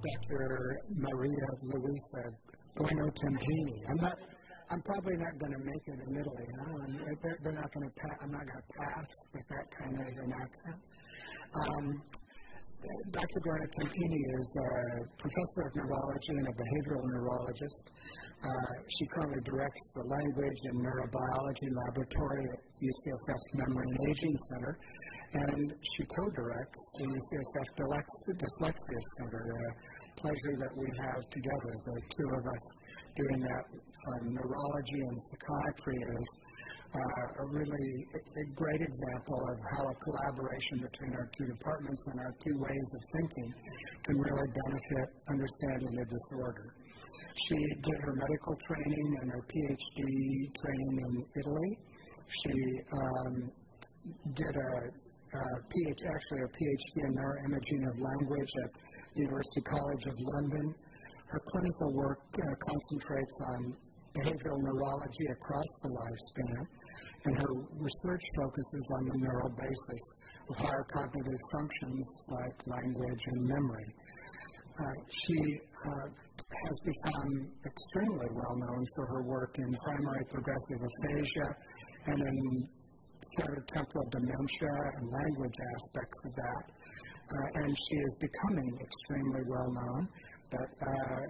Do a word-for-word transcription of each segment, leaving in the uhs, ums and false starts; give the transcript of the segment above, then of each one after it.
Doctor Maria Luisa Gorno-Tempini. I'm not. I'm probably not going to make it in Italy. Huh? They're, they're not going to. Pa- I'm not going to pass with that kind of an accent. Um, Doctor Gorno-Tempini is a professor of neurology and a behavioral neurologist. Uh, she currently directs the Language and Neurobiology Laboratory at U C S F's Memory and Aging Center, and she co-directs the U C S F Dyslexia Center, a pleasure that we have together, the two of us doing that from neurology and psychiatry is Uh, a really a, a great example of how a collaboration between our two departments and our two ways of thinking can really benefit understanding the disorder. She did her medical training and her P H D training in Italy. She um, did a, a PhD, actually a P H D in neuroimaging of language at the University College of London. Her clinical work uh, concentrates on behavioral neurology across the lifespan, and her research focuses on the neural basis of higher cognitive functions like language and memory. Uh, she uh, has become extremely well known for her work in primary progressive aphasia and in frontotemporal dementia and language aspects of that. Uh, and she is becoming extremely well known. But, uh,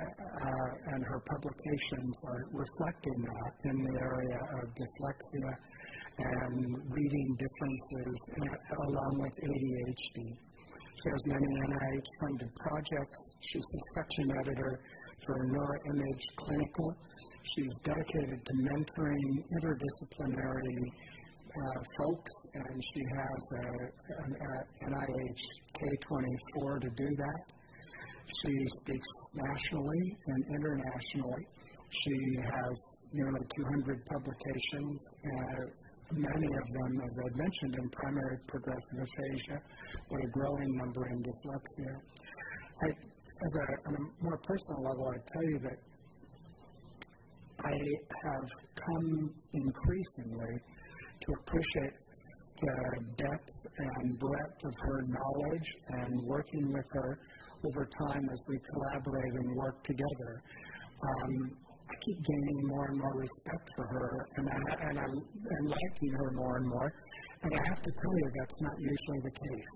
uh, and her publications are reflecting that in the area of dyslexia and reading differences uh, along with A D H D. She has many N I H-funded projects. She's the section editor for Neuroimage Clinical. She's dedicated to mentoring interdisciplinary uh, folks, and she has a, an a N I H K twenty-four to do that. She speaks nationally and internationally. She has nearly two hundred publications, uh, many of them, as I mentioned, in primary progressive aphasia, but a growing number in dyslexia. I, as a, on a more personal level, I tell you that I have come increasingly to appreciate the depth and breadth of her knowledge, and working with her over time as we collaborate and work together. Um, I keep gaining more and more respect for her, and, I, and I'm and liking her more and more. And I have to tell you, that's not usually the case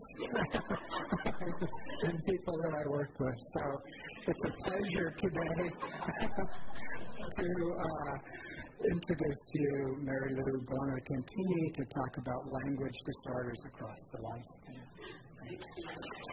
in people that I work with. So it's a pleasure today to uh, introduce to you Maria Luisa Gorno-Tempini to talk about language disorders across the lifespan. Thank you.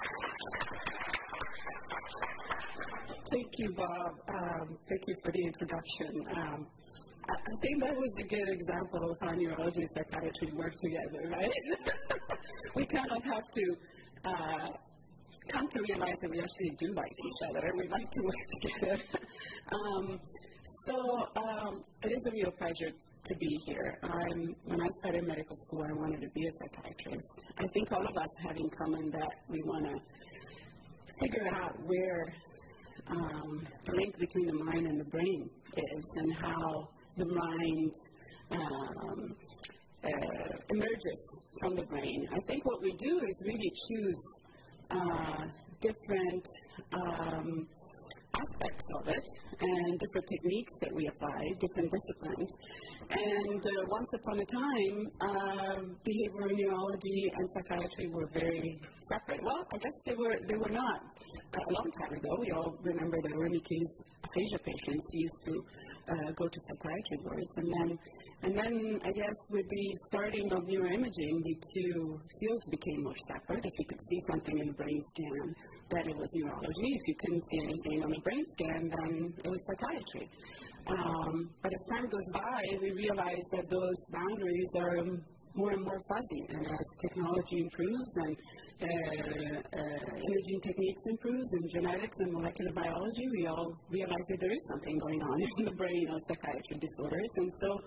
Thank you, Bob. Um, thank you for the introduction. Um, I, I think that was a good example of how neurology and psychiatry work together, right? We kind of have to uh, come to realize that we actually do like each other, and we like to work together. um, so um, it is a real pleasure to be here. Um, when I started medical school, I wanted to be a psychiatrist. I think all of us have in common that we want to figure out where Um, the link between the mind and the brain is, and how the mind um, uh, emerges from the brain. I think what we do is really choose uh, different um, aspects of it and different techniques that we apply, different disciplines. And uh, once upon a time, uh, behavioral neurology and psychiatry were very separate. Well, I guess they were they were not. A long time ago, we all remember the Wernicke's aphasia patients used to uh, go to psychiatry wards, and then, and then I guess with the starting of neuroimaging, the two fields became more separate. If you could see something in the brain scan, then it was neurology. If you couldn't see anything on the brain scan, then it was psychiatry. Um, but as time goes by, we realize that those boundaries are more and more fuzzy, and as technology improves and uh, uh, imaging techniques improves in genetics and molecular biology, we all realize that there is something going on in the brain of psychiatric disorders. And so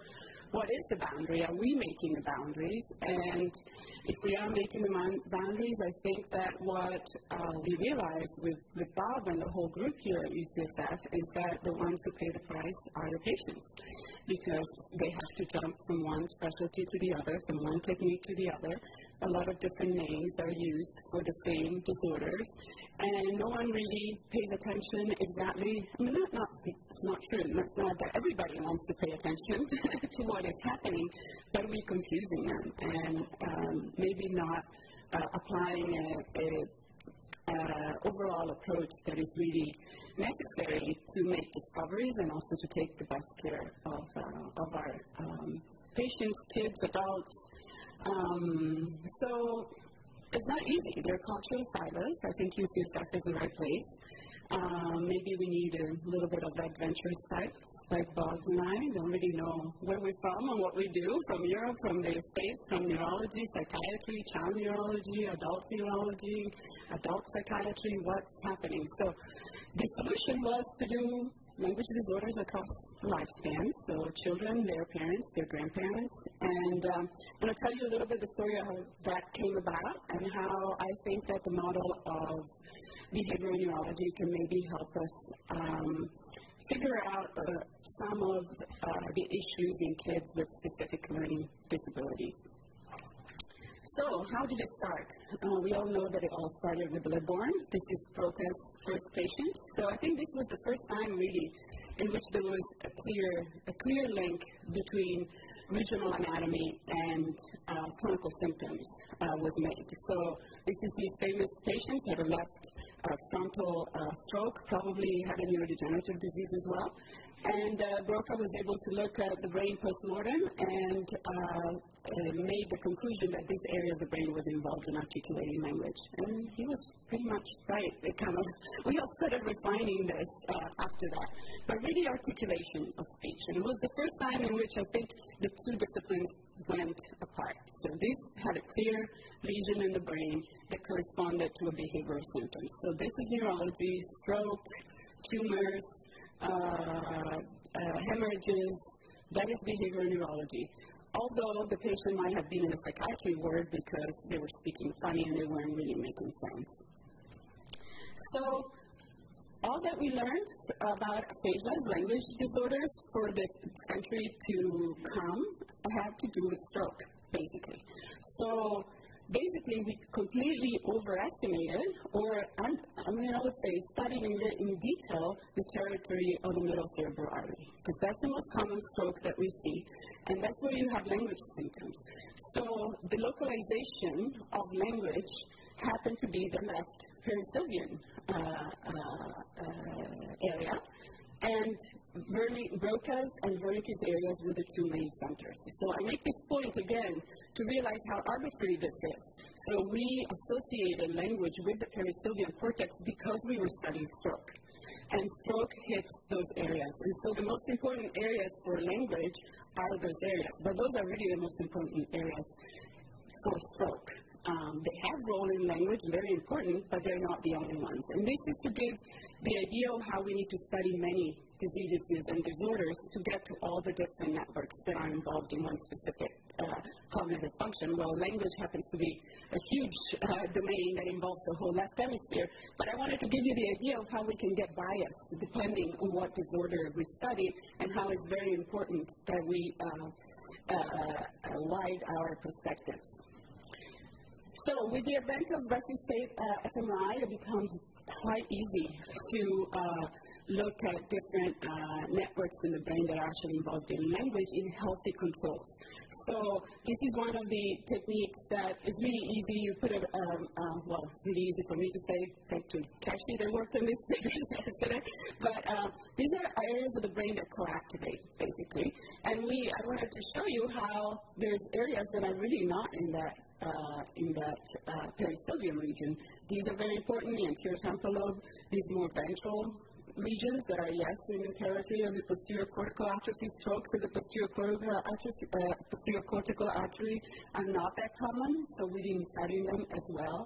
what is the boundary? Are we making the boundaries? And if we are making the man- boundaries, I think that what uh, we realized with, with Bob and the whole group here at U C S F is that the ones who pay the price are the patients, because they have to jump from one specialty to the other, from one technique to the other. A lot of different names are used for the same disorders, and no one really pays attention exactly. I mean, not, not, it's not true. It's not that everybody wants to pay attention to what is happening, but we're confusing them and um, maybe not uh, applying a, a Uh, overall approach that is really necessary to make discoveries and also to take the best care of, uh, of our um, patients, kids, adults. Um, so it's not easy. There are cultural silos. I think U C S F is the right place. Um, maybe we need a little bit of adventurous types, like Bob and I don't really know where we're from and what we do, from Europe, from the States, from neurology, psychiatry, child neurology, adult neurology, adult psychiatry, what's happening. So the solution was to do language disorders across lifespans, so children, their parents, their grandparents, and um, I'm going to tell you a little bit the story of how that came about and how I think that the model of behavioral neurology can maybe help us um, figure out uh, some of uh, the issues in kids with specific learning disabilities. So, how did it start? Uh, we all know that it all started with Liborn. This is Broca's first patient. So, I think this was the first time, really, in which there was a clear, a clear link between regional anatomy and uh, clinical symptoms uh, was made. So, this is these famous patients had a left uh, frontal uh, stroke, probably had a neurodegenerative disease as well. And uh, Broca was able to look at the brain post-mortem and uh, uh, made the conclusion that this area of the brain was involved in articulating language. And he was pretty much right. It kind of, we all started refining this uh, after that. But really articulation of speech. And it was the first time in which I think the two disciplines went apart. So this had a clear lesion in the brain that corresponded to a behavioral symptom. So this is neurology, stroke, tumors, Uh, uh, hemorrhages, that is behavioral neurology. Although the patient might have been in a psychiatry ward because they were speaking funny and they weren't really making sense. So all that we learned about aphasias, language disorders, for the century to come had to do with stroke, basically. So basically, we completely overestimated, or I mean, I would say, studied in, in detail the territory of the middle cerebral artery, because that's the most common stroke that we see, and that's where you have language symptoms. So the localization of language happened to be the left perisylvian uh, uh, uh, area, and Broca's and Wernicke's areas were the two main centers. So I make this point again to realize how arbitrary this is. So we associated language with the perisylvian cortex because we were studying stroke. And stroke hits those areas. And so the most important areas for language are those areas. But those are really the most important areas for stroke. Um, they have role in language, very important, but they're not the only ones. And this is to give the idea of how we need to study many diseases and disorders to get to all the different networks that are involved in one specific uh, cognitive function. Well, language happens to be a huge uh, domain that involves the whole left hemisphere, but I wanted to give you the idea of how we can get biased depending on what disorder we study and how it's very important that we uh, uh, uh, widen our perspectives. So with the advent of resting state uh, f M R I, it becomes quite easy to uh, look at different uh, networks in the brain that are actually involved in language in healthy controls. So this is one of the techniques that is really easy. You put it, um, uh, well, it's really easy for me to say, thank to Kashi that worked on this yesterday. But uh, these are areas of the brain that co-activate, basically. And we, I wanted to show you how there's areas that are really not in that Uh, in that uh, perisylvian region. These are very important, the anterior temporal lobe, these more ventral regions that are, yes, in the territory of the posterior cortical atrophy. Strokes of the posterior cortical atrophy, uh, posterior cortical artery are not that common, so we didn't study them as well.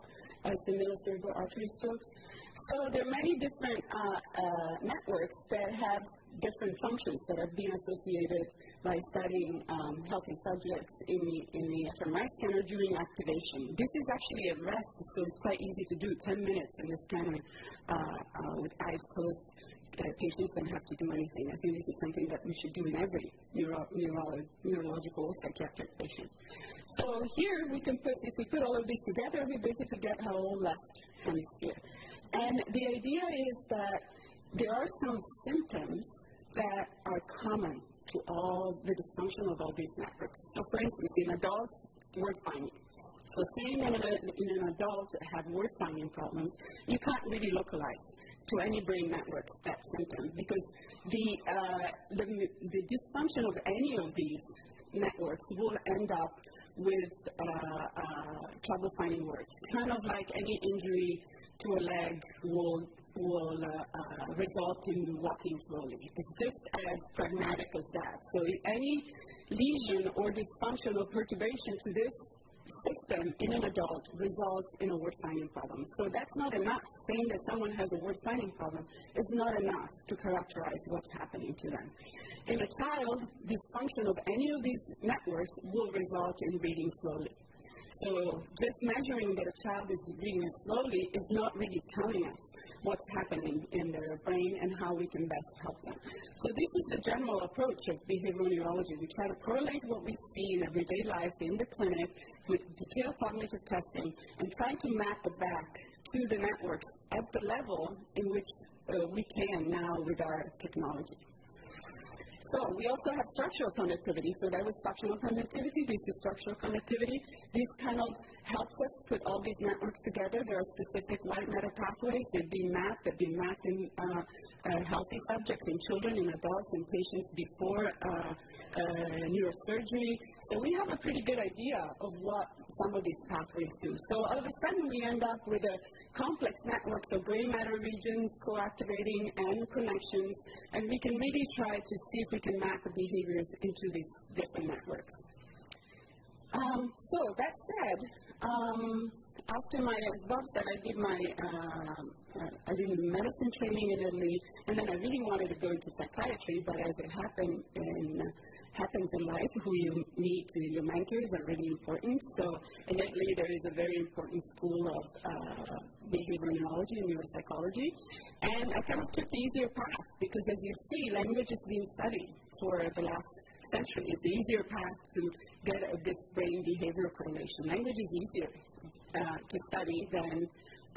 as the middle cerebral artery strokes. So there are many different uh, uh, networks that have different functions that have been associated by studying um, healthy subjects in the, in the fMRI scanner during activation. This is actually at rest, so it's quite easy to do, ten minutes in the scanner uh, uh, with eyes closed. Uh, patients don't have to do anything. I think this is something that we should do in every neuro, neuro, neurological psychiatric patient. So here we can put, if we put all of these together, we basically get our whole left hemisphere. And the idea is that there are some symptoms that are common to all the dysfunction of all these networks. So for instance, in adults, word finding. So saying in, a, in an adult that have word finding problems, you can't really localize to any brain networks that symptom because the, uh, the, the dysfunction of any of these networks will end up with uh, uh, trouble finding words. Kind of like any injury to a leg will will uh, uh, result in walking slowly. It's just as pragmatic as that. So any lesion or dysfunction or perturbation to this system in an adult results in a word-finding problem. So that's not enough. Saying that someone has a word-finding problem is not enough to characterize what's happening to them. In a child, dysfunction of any of these networks will result in reading slowly. So just measuring that a child is reading slowly is not really telling us what's happening in their brain and how we can best help them. So this is the general approach of behavioral neurology. We try to correlate what we see in everyday life in the clinic with detailed cognitive testing and try to map it back to the networks at the level in which uh, we can now with our technology. So we also have structural connectivity. So that was functional connectivity. This is structural connectivity. This kind of helps us put all these networks together. There are specific white matter pathways. They've been mapped. They've been mapped in uh, uh, healthy subjects, in children, in adults, in patients before uh, uh, neurosurgery. So we have a pretty good idea of what some of these pathways do. So all of a sudden we end up with a complex networks of gray matter regions co-activating and connections, and we can really try to see if we can map the behaviors into these different networks. Um, so that said, um, after my, as Bob said, I did my, uh, uh, I did medicine training in Italy, and then I really wanted to go into psychiatry, but as it happened in, uh, happens in life, who you meet, your mentors are really important. So in Italy, there is a very important school of uh, behavioral neurology and neuropsychology, and I kind of took the easier path, because as you see, language is being studied for the last century. It's the easier path to get uh, this brain behavior correlation. Language is easier uh, to study than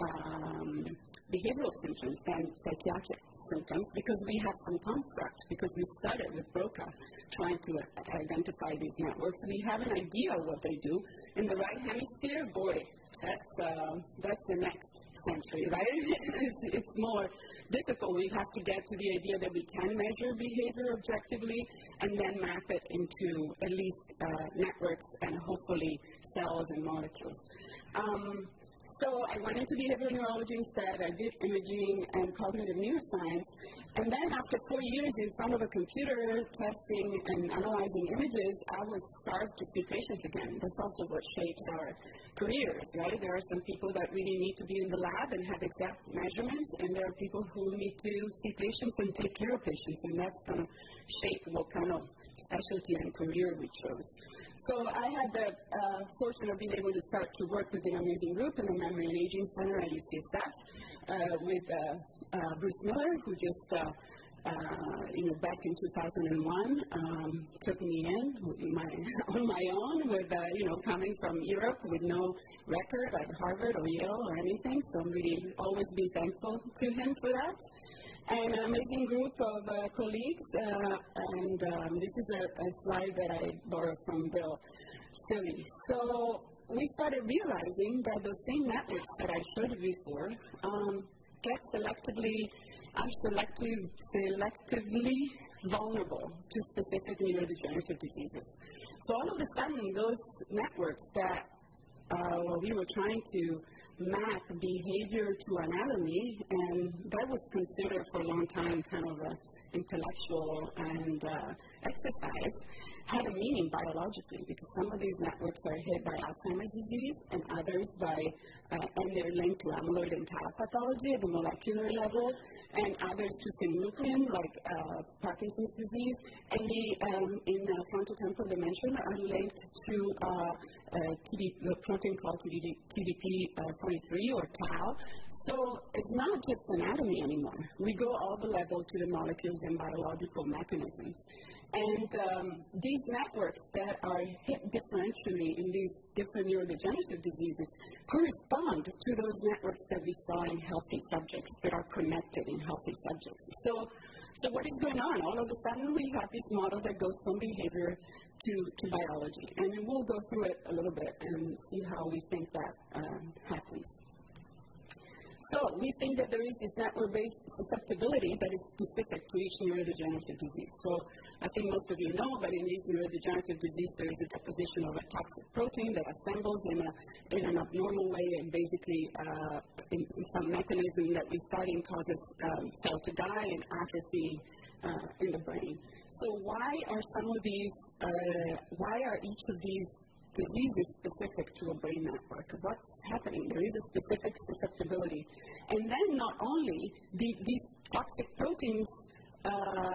um, behavioral symptoms than psychiatric symptoms, because we have some construct, because we started with Broca trying to uh, identify these networks. We have an idea of what they do. In the right hemisphere, boy, that's, uh, that's the next century, right? it's, it's more difficult. We have to get to the idea that we can measure behavior objectively and then map it into at least uh, networks and hopefully cells and molecules. Um, So I went into behavioral neurology instead. I did imaging and cognitive neuroscience. And then after four years in front of a computer testing and analyzing images, I was starved to see patients again. That's also what shapes our careers, right? There are some people that really need to be in the lab and have exact measurements, and there are people who need to see patients and take care of patients, and that's going to shape what kind of specialty and career we chose. So I had the uh, fortune of being able to start to work with an amazing group in the Memory and Aging Center at U C S F uh, with uh, uh, Bruce Miller, who just, uh, uh, you know, back in two thousand one, um, took me in my, on my own with, uh, you know, coming from Europe with no record at Harvard or Yale or anything. So I'm really always be thankful to him for that. And an amazing group of uh, colleagues, uh, and um, this is a, a slide that I borrowed from Bill Stilley. So we started realizing that those same networks that I showed you before um, get selectively, are selectively, selectively vulnerable to specific neurodegenerative diseases. So all of a sudden, those networks that uh, we were trying to map behavior to anatomy, and that was considered for a long time kind of an intellectual and uh, exercise had a meaning biologically, because some of these networks are hit by Alzheimer's disease and others by, uh, and they're linked to amyloid and tau pathology at the molecular level, and others to synuclein, like uh, Parkinson's disease, and the, um, in uh, frontotemporal dementia are linked to uh, uh, T D, the protein called T D P forty-three or tau. So it's not just anatomy anymore. We go all the level to the molecules and biological mechanisms. And um, these networks that are hit differentially in these different neurodegenerative diseases correspond to those networks that we saw in healthy subjects, that are connected in healthy subjects. So, so what is going on? All of a sudden we have this model that goes from behavior to, to biology. And we'll go through it a little bit and see how we think that um, happens. So we think that there is this network-based susceptibility that is specific to each neurodegenerative disease. So I think most of you know, but in these neurodegenerative disease, there is a deposition of a toxic protein that assembles in, a, in an abnormal way, and basically uh, in, in some mechanism that we study causes um, cell to die and atrophy uh, in the brain. So why are some of these, uh, why are each of these disease is specific to a brain network? What's happening? There is a specific susceptibility. And then not only the, these toxic proteins uh,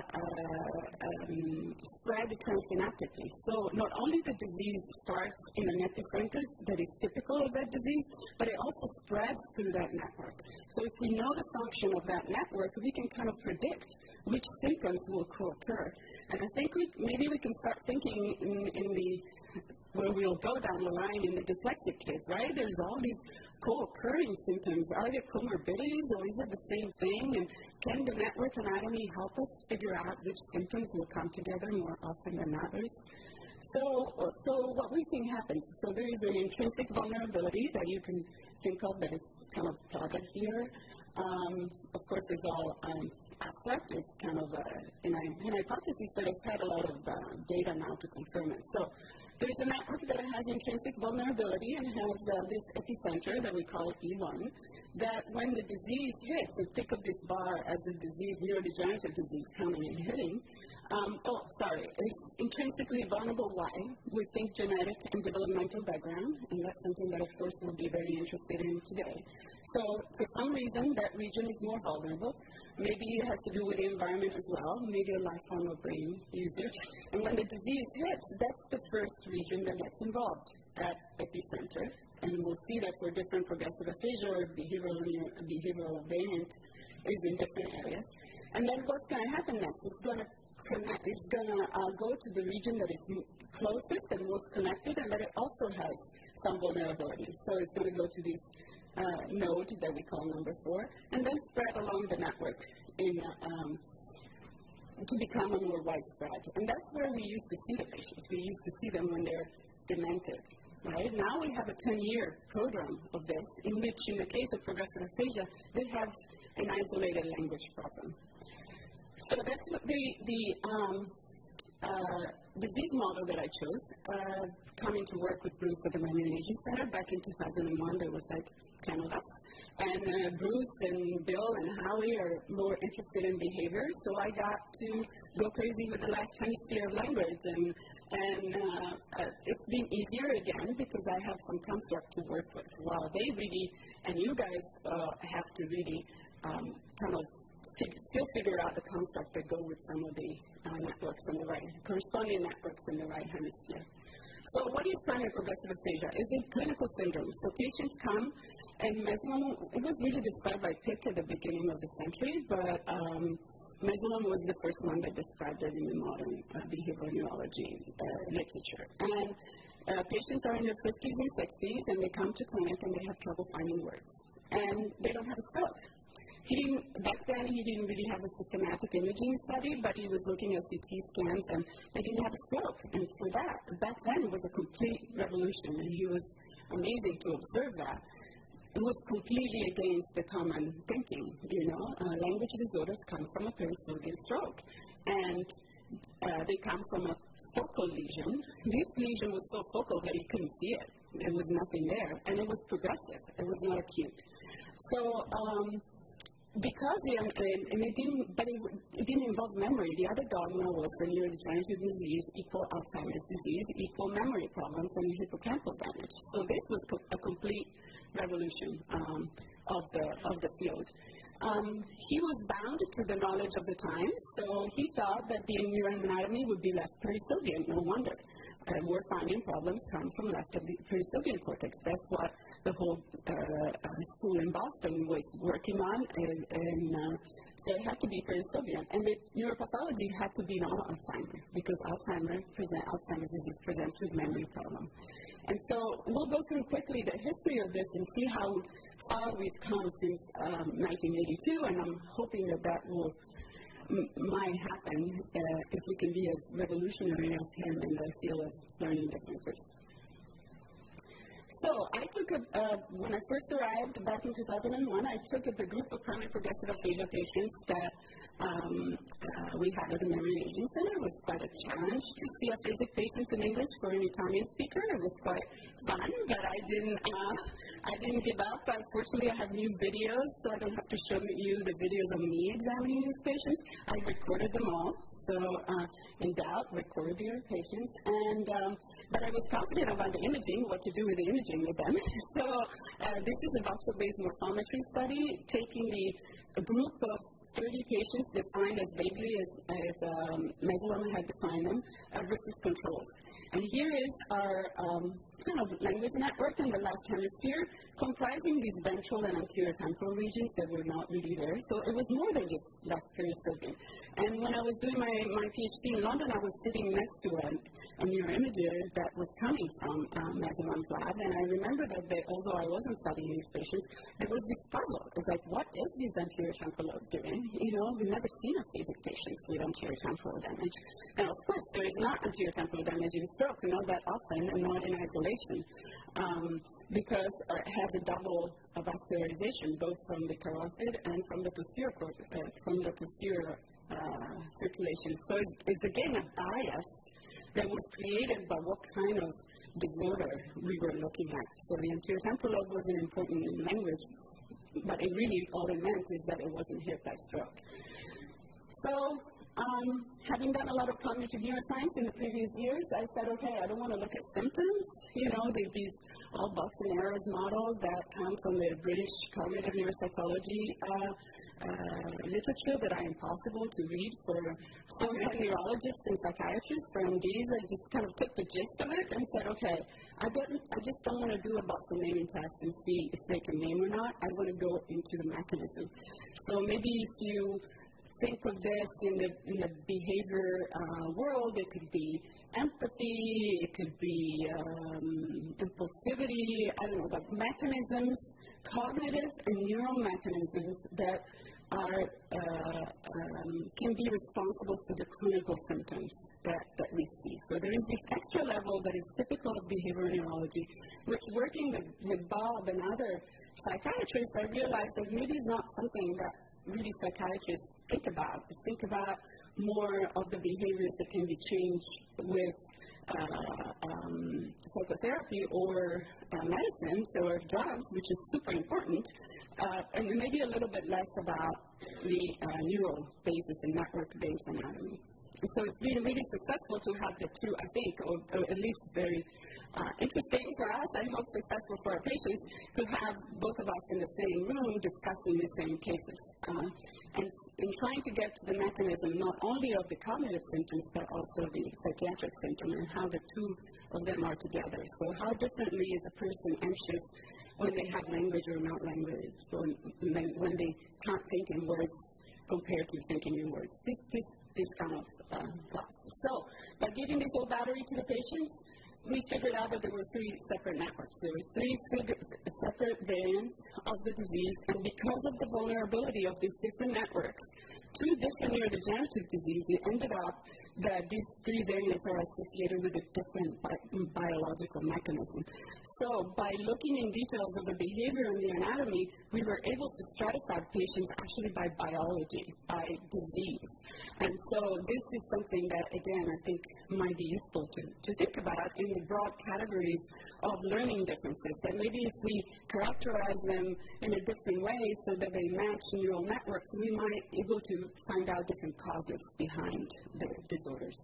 uh, um, spread transsynaptically. So not only the disease starts in an epicenter that is typical of that disease, but it also spreads through that network. So if we know the function of that network, we can kind of predict which symptoms will co-occur. And I think we, maybe we can start thinking in, in the where we'll go down the line in the dyslexic kids, right? There's all these co-occurring symptoms. Are there comorbidities, or is it the same thing? And can the network anatomy help us figure out which symptoms will come together more often than others? So, so what we think happens, so there is an intrinsic vulnerability that you can think of that is kind of plotted here. Um, of course, it's all um, abstract. It's kind of a, an, an hypothesis, but it's had a lot of uh, data now to confirm it. So there's a network that has intrinsic vulnerability and has uh, this epicenter that we call E one, that when the disease hits, so think of this bar as a disease, neurodegenerative disease coming and hitting. Um, oh, sorry, it's intrinsically vulnerable. Why? We think genetic and developmental background, and that's something that, of course, we'll be very interested in today. So for some reason, that region is more vulnerable. Maybe it has to do with the environment as well, maybe a lifetime of brain usage. And when the disease hits, that's the first region that gets involved, that epicenter. And we'll see that for different progressive aphasia or behavioral, behavioral variant is in different areas. And then what's going to happen next? It's going to connect, it's going to uh, go to the region that is closest and most connected, and that it also has some vulnerability. So it's going to go to this uh, node that we call number four, and then spread along the network in, um, to become a more widespread. And that's where we used to see the patients. We used to see them when they're demented. Right? Now we have a ten-year program of this, in which, in the case of progressive aphasia, they have an isolated language problem. So that's what the, the um, uh, disease model that I chose, uh, coming to work with Bruce at the Memory and Aging Center back in two thousand one. There was like ten of us. And uh, Bruce and Bill and Howie are more interested in behavior, so I got to go crazy with the left hemisphere of language. And And uh, uh, it's been easier again because I have some construct to work with. While they really, and you guys uh, have to really um, kind of fig- still figure out the construct that go with some of the uh, networks in the right, corresponding networks in the right hemisphere. So what is primary progressive aphasia? It's a clinical syndrome. So patients come, and mesonym, it was really described by Pick at the beginning of the century, but um, Mesonym was the first one that described it in the modern uh, behavioral neurology uh, literature. And uh, patients are in their fifties and sixties, and they come to clinic and they have trouble finding words. And they don't have a stroke. He didn't, back then, he didn't really have a systematic imaging study, but he was looking at C T scans, and they didn't have a stroke. And for that, back then, it was a complete revolution, and he was amazing to observe that. It was completely against the common thinking, you know. Uh, language disorders come from a perisylvian stroke, and uh, they come from a focal lesion. This lesion was so focal that you couldn't see it. There was nothing there, and it was progressive. It was not acute. So um, because the, and, and it didn't, but it, it didn't involve memory. The other dogma was the neurodegenerative disease equal Alzheimer's disease equal memory problems and hippocampal damage. So this was co- a complete revolution um, of the of the field. Um, he was bound to the knowledge of the times, so he thought that the neuroanatomy would be left perisylvian. No wonder. Uh, we're finding problems come from left of the perisylvian cortex. That's what the whole uh, uh, school in Boston was working on, and, and uh, so it had to be perisylvian. And the neuropathology had to be non-Alzheimer, because Alzheimer present, Alzheimer's disease presents with memory problem. And so we'll go through quickly the history of this and see how far we've come since um, nineteen eighty-two, and I'm hoping that that will m- might happen uh, if we can be as revolutionary as him in the field of learning differences. So I took a, uh, when I first arrived back in two thousand one, I took a, the group of primary progressive aphasia patients that um, uh, we had at the Memory and Aging Center. It was quite a challenge to see aphasic patients in English for an Italian speaker. It was quite fun, but I didn't, uh, I didn't give up. Unfortunately, I have new videos, so I don't have to show you the videos of me examining these patients. I recorded them all, so uh, in doubt, record your patients. And um, but I was confident about the imaging, what to do with the imaging with them. So uh, this is a voxel-based morphometry study, taking the a group of thirty patients defined as vaguely as, as um, Mesoloma had defined them, uh, versus controls. And here is our um, kind of language network in the left hemisphere, comprising these ventral and anterior temporal regions that were not really there. So it was more than just left perisylvian. And when I was doing my, my PhD in London, I was sitting next to a, a neuroimager that was coming from um, Mesolom's lab. And I remember that they, although I wasn't studying these patients, there was this puzzle. It's like, what is this anterior temporal lobe doing? You know, we've never seen aphasic patients with anterior temporal damage. And of course, there is not anterior temporal damage in stroke, not that often, and not in isolation, um, because uh, it has a double uh, vascularization, both from the carotid and from the posterior, uh, from the posterior uh, circulation. So it's, it's again a bias that was created by what kind of disorder we were looking at. So the anterior temporal lobe wasn't important in language, but it really, all it meant is that it wasn't hit by stroke. So, um, having done a lot of cognitive neuroscience in the previous years, I said, okay, I don't want to look at symptoms. You know, the, these all box and arrows models that come from the British cognitive neuropsychology uh, uh, literature that are impossible to read for, for neurologists and psychiatrists, for M Ds. I just kind of took the gist of it and said, okay, I, don't, I just don't want to do a Boston naming test and see if they can name or not. I want to go into the mechanism. So maybe if you think of this in the, in the behavior uh, world, it could be empathy, it could be um, impulsivity, I don't know, but mechanisms, cognitive and neural mechanisms that are, uh, um, can be responsible for the clinical symptoms that, that we see. So there is this extra level that is typical of behavioral neurology, which working with, with Bob and other psychiatrists, I realized that maybe it's not something that really psychiatrists think about. They think about more of the behaviors that can be changed with uh, um, psychotherapy or uh, medicines or drugs, which is super important, uh, and maybe a little bit less about the uh, neural basis and network-based anatomy. So it's been really successful to have the two, I think, or, or at least very uh, interesting for us, I hope successful for our patients, to have both of us in the same room discussing the same cases. Uh, and in trying to get to the mechanism not only of the cognitive symptoms, but also the psychiatric symptoms and how the two of them are together. So how differently is a person anxious when they have language or not language, or when they can't think in words compared to thinking in words. This, this, this kind of uh, thoughts. So, by giving this whole battery to the patients, we figured out that there were three separate networks. There were three separate variants of the disease, and because of the vulnerability of these different networks to different neurodegenerative disease, it ended up that these three variants are associated with a different bi- biological mechanism. So by looking in details of the behavior and the anatomy, we were able to stratify patients actually by biology, by disease. And so this is something that, again, I think might be useful to, to think about in the broad categories of learning differences, that maybe if we characterize them in a different way so that they match neural networks, we might be able to find out different causes behind the disorders.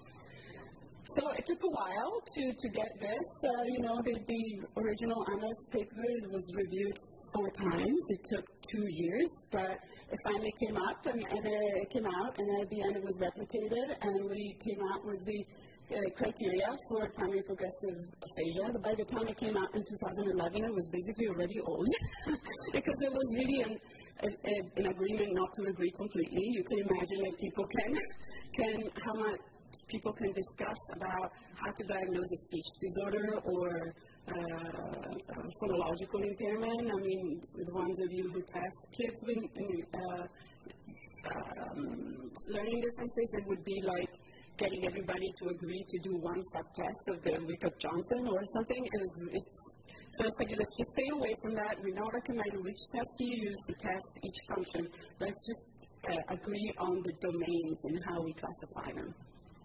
So it took a while to, to get this. Uh, you know, the, the original analyst paper was reviewed four times. It took two years, but it finally came up, and, and it came out, and at the end it was replicated, and we came out with the uh, criteria for primary progressive aphasia. But by the time it came out in two thousand eleven, it was basically already old, because it was really an, a, a, an agreement not to agree completely. You can imagine that people can, can how much people can discuss about how to diagnose a speech disorder or uh, uh, phonological impairment. I mean, the ones of you who test kids with uh, um, learning differences, it would be like getting everybody to agree to do one sub-test of the Wickop-Johnson or something. It was, it's, so it's like, let's just stay away from that. We don't recommend which test you use to test each function. Let's just uh, agree on the domains and how we classify them.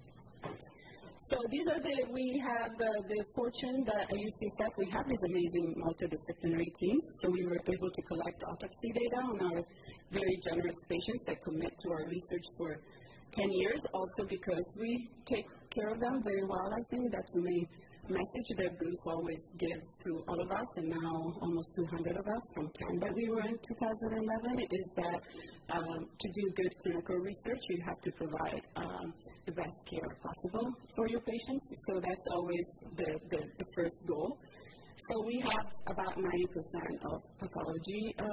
So these are the, we have the, the fortune that at U C S F we have these amazing multidisciplinary teams. So we were able to collect autopsy data on our very generous patients that commit to our research for ten years, also because we take care of them very well. I think that's the main message that Bruce always gives to all of us, and now almost two hundred of us from ten that we were in two thousand eleven, is that um, to do good clinical research, you have to provide um, the best care possible for your patients. So that's always the, the, the first goal. So we have about ninety percent of pathology, uh,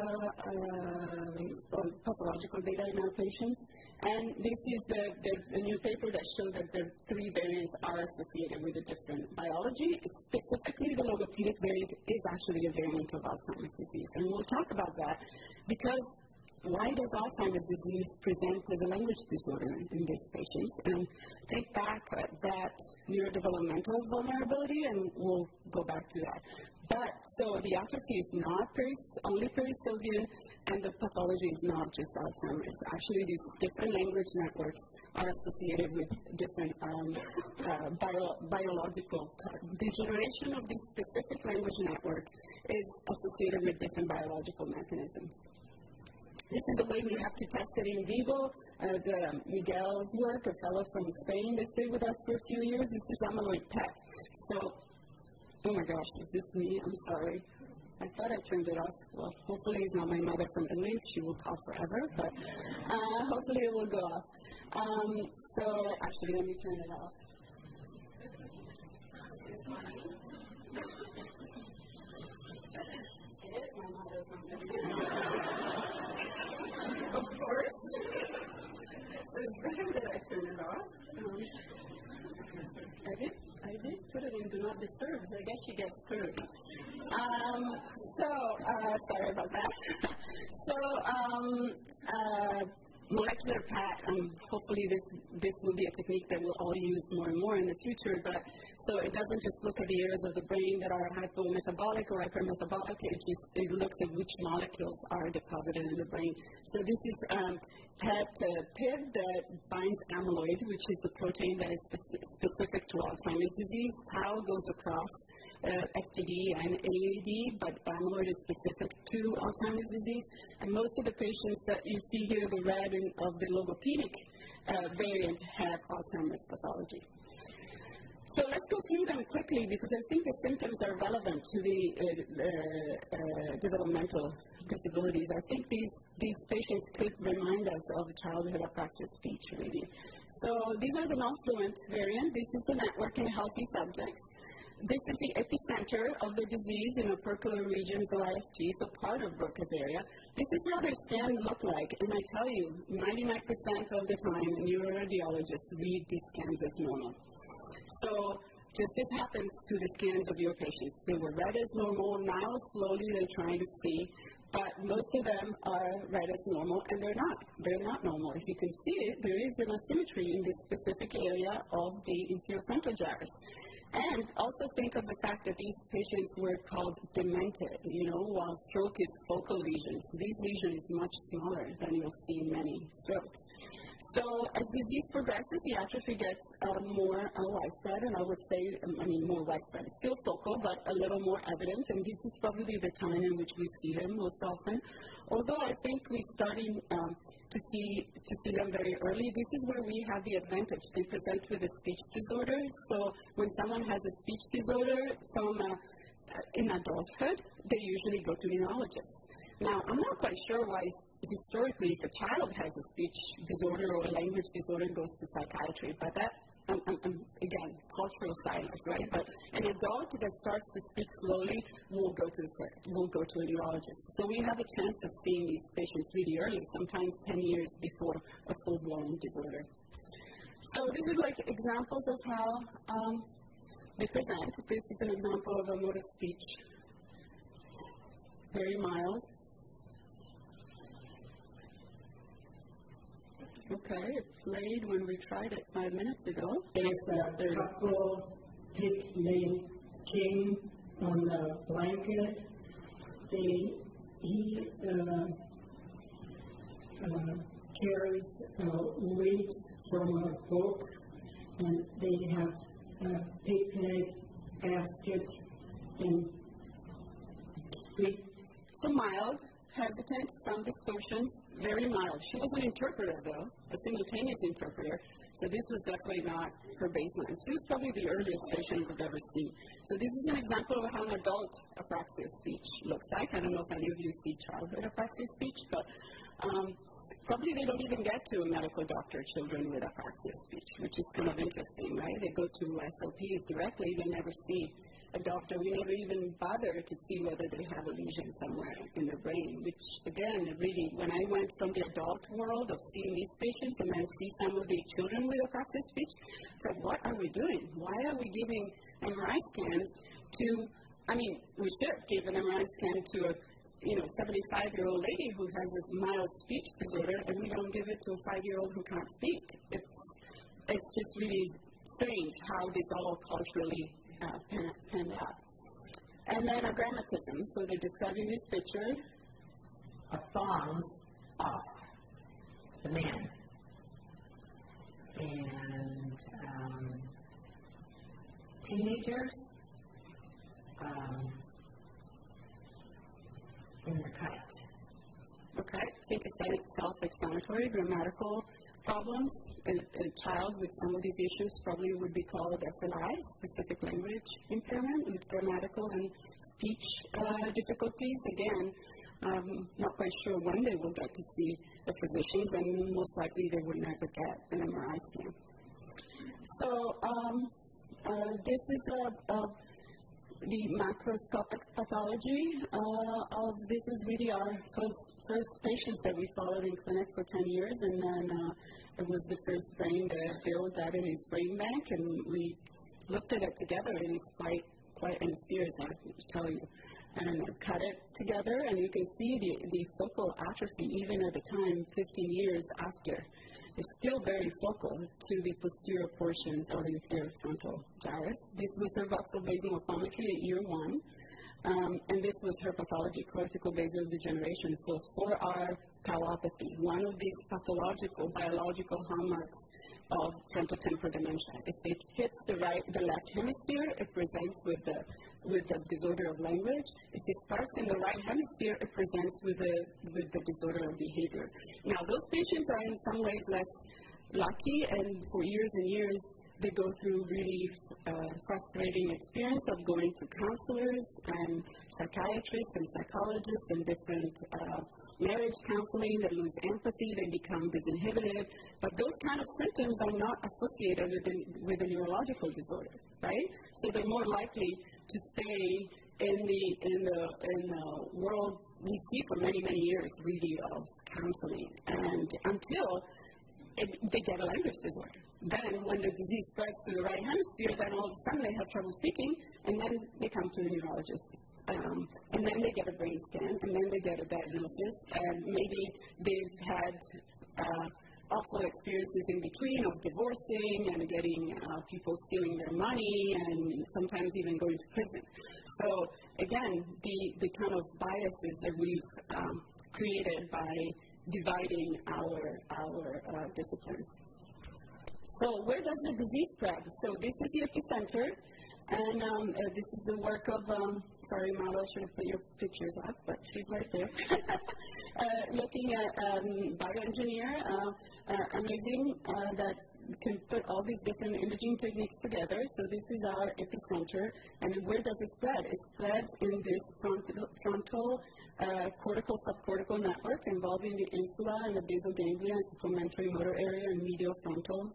uh, pathological data in our patients. And this is the, the, the new paper that showed that the three variants are associated with a different biology. Specifically, the logopedic variant is actually a variant of Alzheimer's disease. And we'll talk about that because why does Alzheimer's disease present as a language disorder in these patients? And think back at that neurodevelopmental vulnerability, and we'll go back to that. But, so the atrophy is not peris- only perisylvian, and the pathology is not just Alzheimer's. Actually, these different language networks are associated with different um, uh, bio- biological, the generation of this specific language network is associated with different biological mechanisms. This is the way we have to test it in vivo. Uh, the Miguel's work, a fellow from Spain, they stayed with us for a few years. This is amyloid P E T. So, oh my gosh, is this me? I'm sorry. I thought I turned it off. Well, hopefully it's not my mother from Italy. She will cough forever, but uh, hopefully it will go off. Um, so, actually, let me turn it off. It is my mother from Italy. Of course. So it's better that I turn it off. Um, I did I did put it in Do Not Disturb, so I guess she gets through. Um, so, uh, sorry about that. so, um, uh, molecular P A T, um, hopefully this this will be a technique that we'll all use more and more in the future, but so it doesn't just look at the areas of the brain that are hypometabolic or hypermetabolic, it just it looks at which molecules are deposited in the brain. So this is um, P E T, uh, P I V that binds amyloid, which is the protein that is spe- specific to Alzheimer's disease. Tau goes across uh, F T D and A A D, but amyloid is specific to Alzheimer's disease. And most of the patients that you see here, the red in, of the logopedic uh, variant, have Alzheimer's pathology. So let's go through them quickly because I think the symptoms are relevant to the uh, uh, uh, developmental disabilities. I think these, these patients could remind us of childhood apraxia speech, really. So these are the non-fluent variant. This is the network in healthy subjects. This is the epicenter of the disease in opercular regions of I F G, so part of Broca's area. This is how their scans look like, and I tell you, ninety-nine percent of the time, neuroradiologists read these scans as normal. So just this happens to the scans of your patients. They were read as normal. Now slowly they're trying to see but most of them are read as normal, and they're not. They're not normal. If you can see it, there is an asymmetry in this specific area of the inferior frontal gyrus. And also think of the fact that these patients were called demented, you know, while stroke is focal lesions. These lesions is much smaller than you'll see in many strokes. So as disease progresses, the atrophy gets uh, more uh, widespread, and I would say, um, I mean, more widespread. Still focal, but a little more evident, and this is probably the time in which we see them most often. Although I think we're starting um, to see to see them very early. This is where we have the advantage. They present with a speech disorder. So when someone has a speech disorder from uh, in adulthood, they usually go to neurologists. Now, I'm not quite sure why historically if a child has a speech disorder or a language disorder goes to psychiatry, but that, um, um, um, again, cultural silence, right? But an adult that starts to speak slowly will go to a, will go to a neurologist. So we have a chance of seeing these patients really early, sometimes ten years before a full-blown disorder. So these are like examples of how um, they present. This is an example of a mode of speech, very mild. Okay, it played when we tried it five minutes ago. There's a couple pig named King on the blanket. They, he uh, uh, carries uh, weight from a book, and they have a picnic basket and big. So mild, hesitant, some distortions, very mild. She was an interpreter, though, a simultaneous interpreter, so this was definitely not her baseline. She was probably the earliest patient we've ever seen. So this is an example of how an adult apraxia speech looks like. I don't know if any of you see childhood apraxia speech, but um, probably they don't even get to a medical doctor, children with apraxia speech, which is kind of interesting, right? They go to S O Ps directly, they never see a doctor. We never even bother to see whether they have a lesion somewhere in the brain, which, again, really, when I went from the adult world of seeing these patients and then see some of the children with apraxia speech, I said, what are we doing? Why are we giving M R I scans to, I mean, we should give an M R I scan to a you know, seventy-five-year-old lady who has this mild speech disorder, and we don't give it to a five-year-old who can't speak. It's, it's just really strange how this all culturally Uh, pan, panned out. And then a grammatism. So they're describing this picture. A thongs off the man. And um, teenagers um, in the cut. Okay. I think it's self-explanatory, grammatical problems. A, a child with some of these issues probably would be called S L I, specific language impairment, with grammatical and speech uh, difficulties. Again, um, not quite sure when they will get to see the physicians, and most likely they would never get an M R I scan. So um, uh, this is a, a the macroscopic pathology uh, of this is really our first, first patients that we followed in clinic for ten years, and then uh, it was the first brain that Bill got in his brain bank, and we looked at it together, and it's quite, quite in tears, I can tell you. And uh, cut it together, and you can see the, the focal atrophy, even at the time, fifteen years after. It's still very focal to the posterior portions of the inferior frontal gyrus. This was her voxel basal morphometry at year one, um, and this was her pathology, cortical basal degeneration. So for our tauopathy, one of these pathological, biological hallmarks of frontotemporal dementia. If it hits the right, the left hemisphere, it presents with the with the disorder of language. If it starts in the right hemisphere, it presents with the with the disorder of behavior. Now, those patients are in some ways less lucky, and for years and years, they go through really uh, frustrating experience of going to counselors and psychiatrists and psychologists and different uh, marriage counseling. They lose empathy, they become disinhibited. But those kind of symptoms are not associated with a, with a neurological disorder, right? So they're more likely to stay in the in the in the world we see for many many years, really, of counseling, and until it, they get a language disorder. Then, when the disease spreads to the right hemisphere, then all of a sudden they have trouble speaking, and then they come to a neurologist Um, and then they get a brain scan, and then they get a diagnosis, and maybe they've had uh, awful experiences in between of divorcing and getting uh, people stealing their money and sometimes even going to prison. So again, the, the kind of biases that we've um, created by dividing our, our uh, disciplines. So where does the disease spread? So this is the epicenter. And um, uh, this is the work of, um, sorry, Marlo, I should have put your pictures up, but she's right there. uh, looking at um, bioengineer, uh, uh, amazing uh, that can put all these different imaging techniques together. So this is our epicenter. And where does it spread? It spreads in this frontal, frontal uh, cortical subcortical network involving the insula and the basal ganglia and supplementary motor area and medial frontal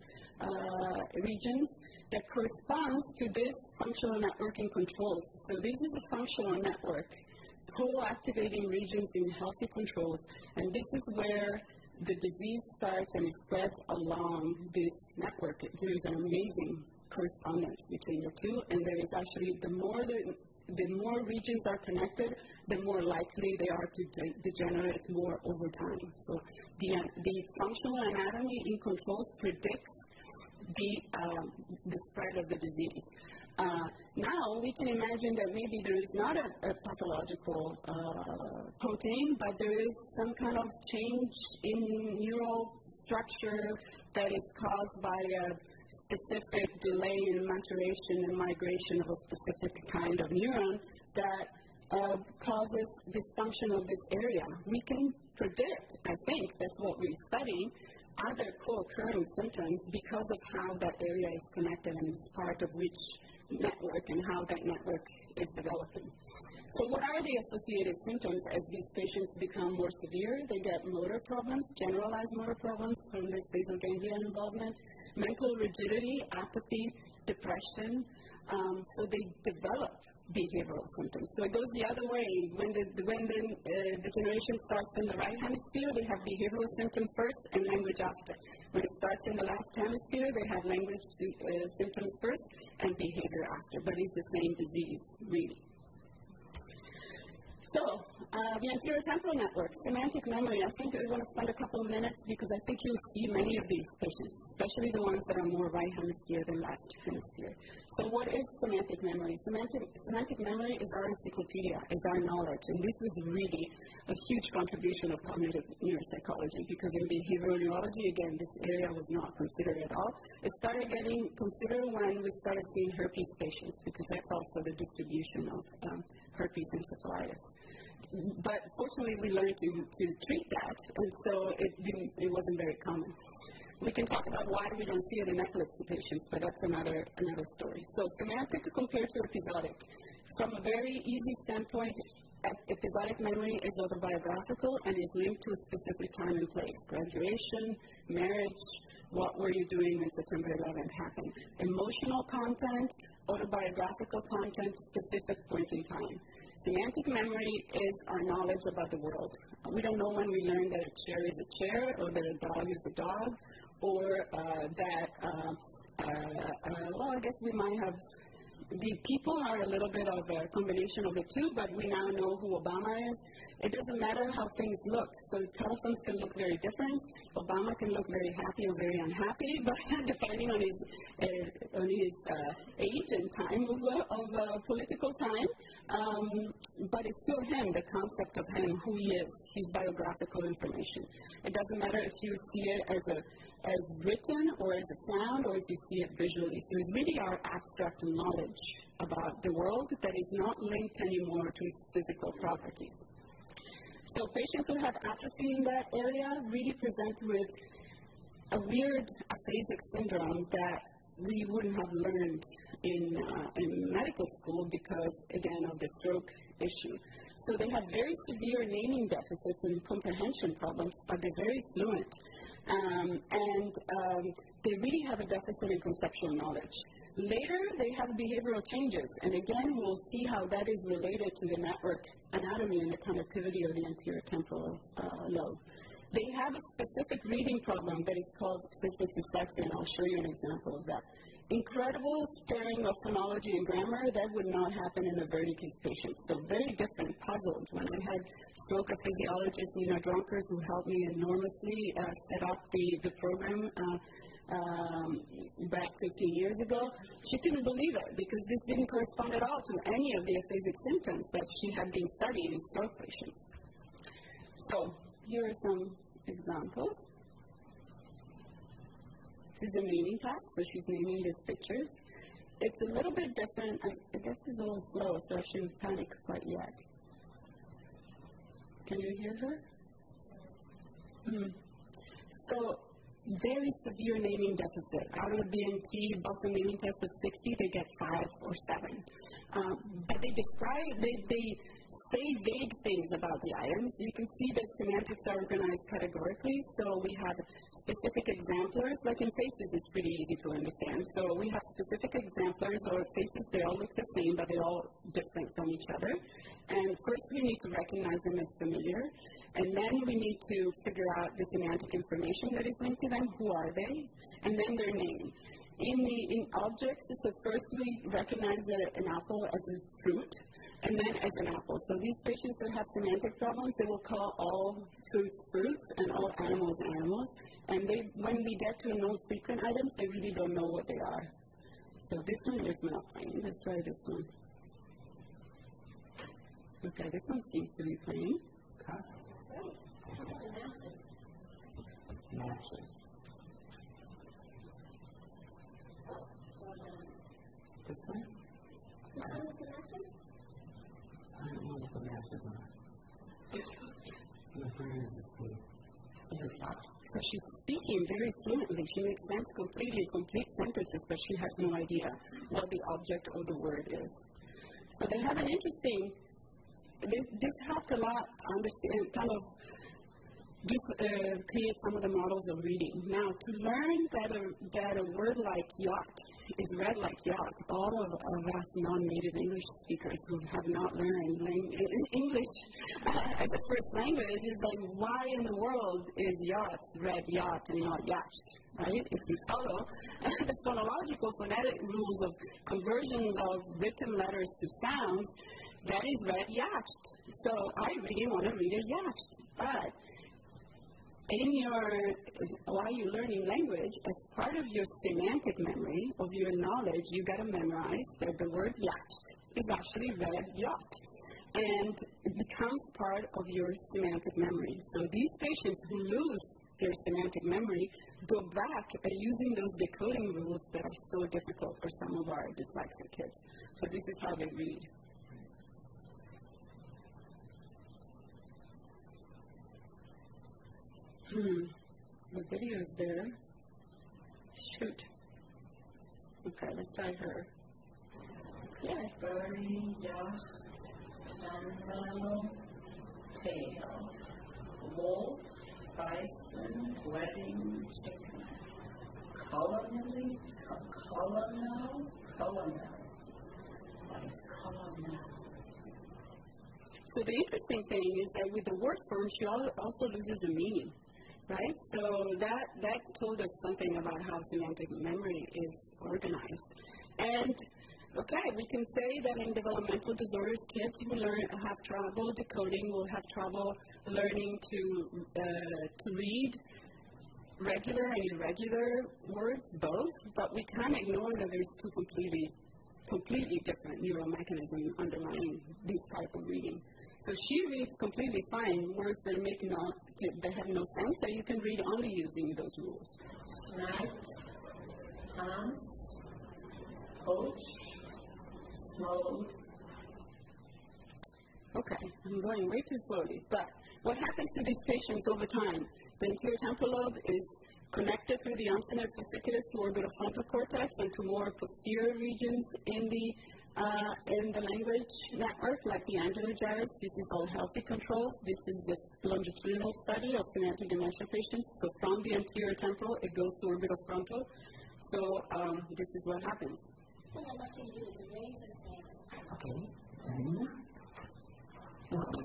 uh, regions that corresponds to this functional networking controls. So this is a functional network, co-activating regions in healthy controls. And this is where the disease starts and it spreads along this network. There is an amazing correspondence between the two, and there is actually, the more the, the more regions are connected, the more likely they are to de- degenerate more over time. So the, the functional anatomy in controls predicts the, um, the spread of the disease. Uh, now, we can imagine that maybe there is not a, a pathological uh, protein, but there is some kind of change in neural structure that is caused by a specific delay in maturation and migration of a specific kind of neuron that uh, causes dysfunction of this area. We can predict, I think, that's what we're studying, other co-occurring symptoms because of how that area is connected and is part of which network and how that network is developing. So what are the associated symptoms as these patients become more severe? They get motor problems, generalized motor problems from this basal ganglia involvement, mental rigidity, apathy, depression. Um, so they develop behavioral symptoms. So it goes the other way. When the, when the uh, degeneration starts in the right hemisphere, they have behavioral symptoms first and language after. When it starts in the left hemisphere, they have language uh, symptoms first and behavior after. But it's the same disease, really. So, uh, the anterior temporal network, semantic memory, I think I want to spend a couple of minutes because I think you'll see many of these patients, especially the ones that are more right hemisphere than left hemisphere. So what is semantic memory? Semantic, semantic memory is our encyclopedia, is our knowledge, and this was really a huge contribution of cognitive neuropsychology because in behavioral neurology, again, this area was not considered at all. It started getting considered when we started seeing herpes patients because that's also the distribution of um, herpes encephalitis. But fortunately, we learned to, to treat that, and so it, didn't, it wasn't very common. We can talk about why we don't see it in epilepsy patients, but that's another, another story. So semantic compared to episodic. From a very easy standpoint, episodic memory is autobiographical and is linked to a specific time and place. Graduation, marriage, what were you doing when September eleventh happened. Emotional content, autobiographical content, specific point in time. Semantic memory is our knowledge about the world. We don't know when we learned that a chair is a chair, or that a dog is a dog, or uh, that, uh, uh, uh, well, I guess we might have, the people are a little bit of a combination of the two, but we now know who Obama is. It doesn't matter how things look. So telephones can look very different. Obama can look very happy or very unhappy, but depending on his uh, on his uh, age and time of, uh, of uh, political time. Um, but it's still him, the concept of him, who he is, his biographical information. It doesn't matter if you see it as a as written or as a sound, or if you see it visually. So it's really our abstract knowledge about the world that is not linked anymore to its physical properties. So patients who have atrophy in that area really present with a weird aphasic syndrome that we wouldn't have learned in, uh, in medical school because, again, of the stroke issue. So they have very severe naming deficits and comprehension problems, but they're very fluent. Um, and um, they really have a deficit in conceptual knowledge. Later, they have behavioral changes, and again, we'll see how that is related to the network anatomy and the connectivity of the anterior temporal uh, lobe. They have a specific reading problem that is called surface dyslexia, and I'll show you an example of that. incredible sparing of phonology and grammar, that would not happen in a Wernicke's patient. So very different, puzzled. When I had stroke physiologist Nina Dronkers, who helped me enormously uh, set up the, the program uh, um, back fifteen years ago, she couldn't believe it because this didn't correspond at all to any of the aphasic symptoms that she had been studying in stroke patients. So here are some examples. This is a naming task, so she's naming these pictures. It's a little bit different. I, I guess it's a little slow, so I shouldn't panic quite yet. Can you hear her? Mm. So, very severe naming deficit. Out of the B M T Boston naming test of sixty, they get five or seven. Um, but they describe, they, they say vague things about the items. You can see that semantics are organized categorically, so we have specific exemplars, like in faces it's pretty easy to understand. So we have specific exemplars, or faces, they all look the same, but they're all different from each other. And first we need to recognize them as familiar, and then we need to figure out the semantic information that is linked to them. Who are they? And then their name. In the in objects, so first we recognize the, an apple as a fruit, and then as an apple. So these patients that have semantic problems, they will call all fruits fruits and all animals animals. And they, when we get to non-frequent items, they really don't know what they are. So this one is not plain. Let's try this one. Okay, this one seems to be plain. Matches. This one? I don't know what the matches are. So she's speaking very fluently. She makes sense completely, complete sentences, but she has no idea what the object or the word is. So they have an interesting, this, this helped a lot understand, kind of This uh, creates some of the models of reading. Now, to learn that a, that a word like yacht is read like yacht, all of, of us non-native English speakers who have not learned lang- English uh, as a first language is like, why in the world is yacht read yacht and not yacht, right? If you follow the phonological phonetic rules of conversions of written letters to sounds, that is read yacht. So I really want to read a yacht, but in your, while you're learning language, as part of your semantic memory, of your knowledge, you got to memorize that the word yacht is actually read yacht. And it becomes part of your semantic memory. So these patients who lose their semantic memory go back at using those decoding rules that are so difficult for some of our dyslexic kids. So this is how they read. Hmm. The video is there. Shoot. Okay, let's try her. Yeah. Birdie, duck, sandal, tail, wolf, bison, wedding, chicken, colonel, colonel, colonel. What is colonel? So the interesting thing is that with the word form, she also loses the meaning. Right? So that, that told us something about how semantic memory is organized. And, okay, we can say that in developmental disorders, kids who learn, have trouble decoding will have trouble learning to, uh, to read regular and irregular words, both, but we can't ignore that there's two completely, completely different neural mechanisms underlying this type of reading. So she reads completely fine words that make not, that have no sense, that you can read only using those rules. Snapped, pants, poach, smoked. Okay, I'm going way too slowly. But what happens to these patients over time? The anterior temporal lobe is connected through the uncinate fasciculus to orbitofrontal cortex and to more posterior regions in the Uh, in the language network, like the angular gyrus. This is all healthy controls. This is this longitudinal study of semantic dementia patients. So from the anterior temporal, it goes to orbitofrontal. So um, this is what happens. What I'd like you to do is raise your hand. Okay. Mm-hmm.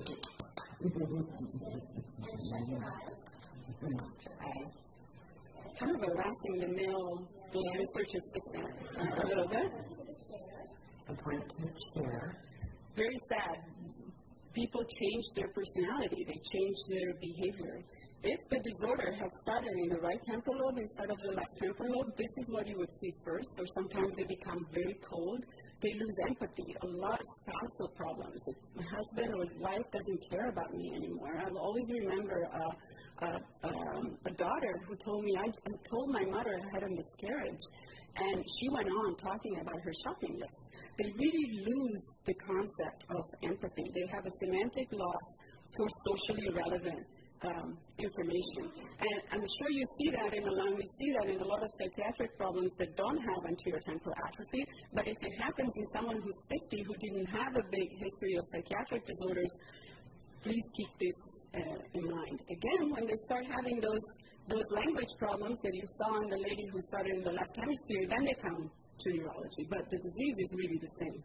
And shut your eyes. Shut your eyes. kind of harassing the male the research assistant uh, a little bit. Point to the chair. Very sad. People change their personality. They change their behavior. If the disorder has started in the right temporal lobe instead of the left temporal lobe, this is what you would see first, or sometimes they become very cold. They lose empathy. A lot of spousal problems. If my husband or wife doesn't care about me anymore. I always remember uh, uh, um, a daughter who told me, I, I told my mother I had a miscarriage, and she went on talking about her shopping list. They really lose the concept of empathy. They have a semantic loss for socially relevant Um, information. And I'm sure you see that in a lot, we see that in a lot of psychiatric problems that don't have anterior temporal atrophy, but if it happens in someone who's fifty who didn't have a big history of psychiatric disorders, please keep this uh, in mind. Again, when they start having those, those language problems that you saw in the lady who started in the left hemisphere, then they come to neurology, but the disease is really the same.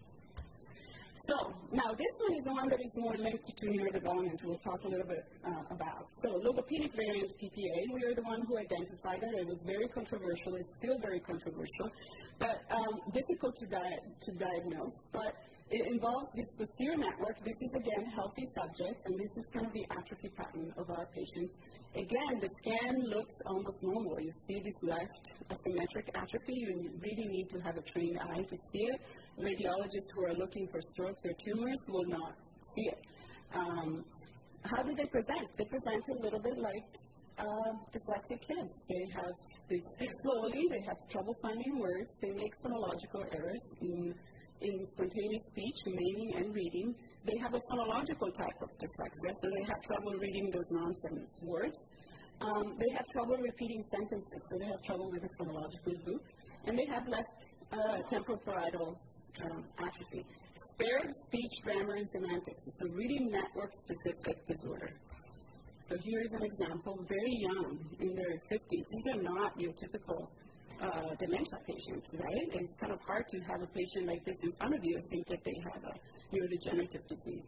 So, now this one is the one that is more linked to neurodevelopment, we'll talk a little bit uh, about. So, logopenic variant P P A, we are the one who identified it. It was very controversial. It's still very controversial, but um, difficult to, di- to diagnose. But it involves this posterior network. This is, again, healthy subjects, and this is kind of the atrophy pattern of our patients. Again, the scan looks almost normal. You see this left asymmetric atrophy. You really need to have a trained eye to see it. Radiologists who are looking for strokes or tumors will not see it. Um, how do they present? They present a little bit like uh, dyslexic kids. They have they speak slowly. They have trouble finding words. They make phonological errors in in spontaneous speech, naming and reading. They have a phonological type of dyslexia, so they have trouble reading those nonsense words. Um, they have trouble repeating sentences, so they have trouble with the phonological loop. And they have left uh, temporal parietal um, atrophy. Spared speech, grammar, and semantics. It's a really network-specific disorder. So here's an example, very young, in their fifties. These are not your typical Uh, dementia patients, right? And it's kind of hard to have a patient like this in front of you and think that they have a neurodegenerative disease.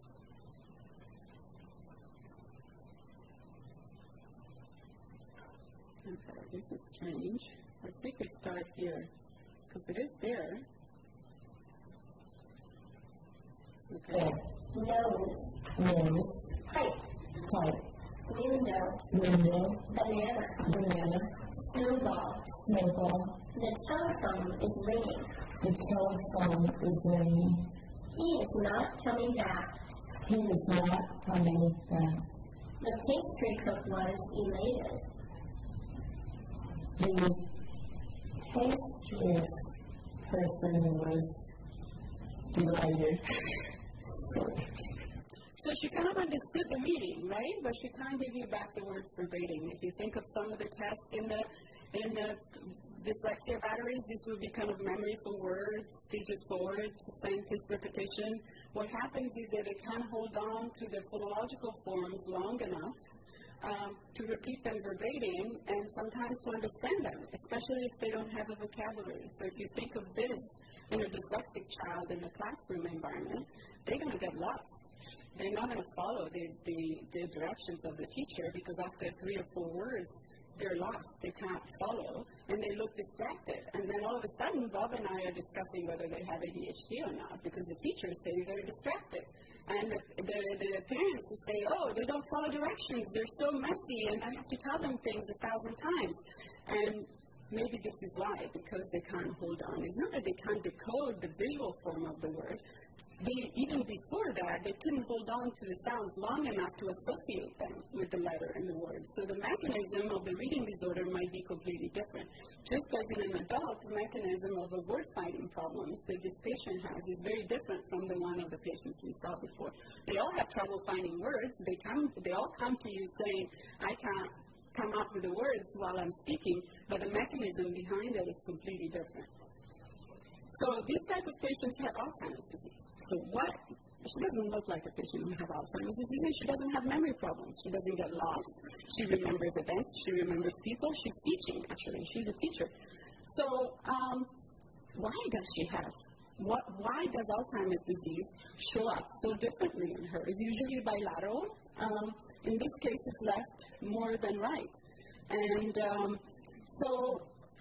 Okay, this is strange. Let's see if we start here, because it is there. Okay. Nose. Nose. Pipe. Type. Window. Window. Banana. Banana. Snowball. Snowball. The telephone is ringing. The telephone is ringing. He is not coming back. He is not coming back. The pastry cook was elated. The pastries person was delighted. So she kind of understood the meaning, right? But she can't give you back the words verbatim. If you think of some of the tests in the in the dyslexia batteries, this would be kind of memory for words, digit forwards, scientist repetition. What happens is that they can't hold on to the phonological forms long enough um, to repeat them verbatim and sometimes to understand them, especially if they don't have a vocabulary. So if you think of this in a dyslexic child in a classroom environment, they're going to get lost. They're not going to follow the, the, the directions of the teacher because after three or four words, they're lost. They can't follow, and they look distracted. And then all of a sudden, Bob and I are discussing whether they have A D H D or not because the teacher is saying they're distracted. And the, the, the parents will say, oh, they don't follow directions. They're so messy, and I have to tell them things a thousand times. And maybe this is why, because they can't hold on. It's not that they can't decode the visual form of the word. They, even before that, they couldn't hold on to the sounds long enough to associate them with the letter and the word. So the mechanism of the reading disorder might be completely different. Just as in an adult, the mechanism of the word-finding problems that this patient has is very different from the one of the patients we saw before. They all have trouble finding words. They come, they all come to you saying, I can't come up with the words while I'm speaking, but the mechanism behind it is completely different. So these type of patients have Alzheimer's disease. So what? She doesn't look like a patient who has Alzheimer's disease. She doesn't have memory problems. She doesn't get lost. She remembers events. She remembers people. She's teaching, actually. She's a teacher. So um, why does she have? What, why does Alzheimer's disease show up so differently in her? It's usually bilateral. Um, in this case, it's left more than right. And um, so,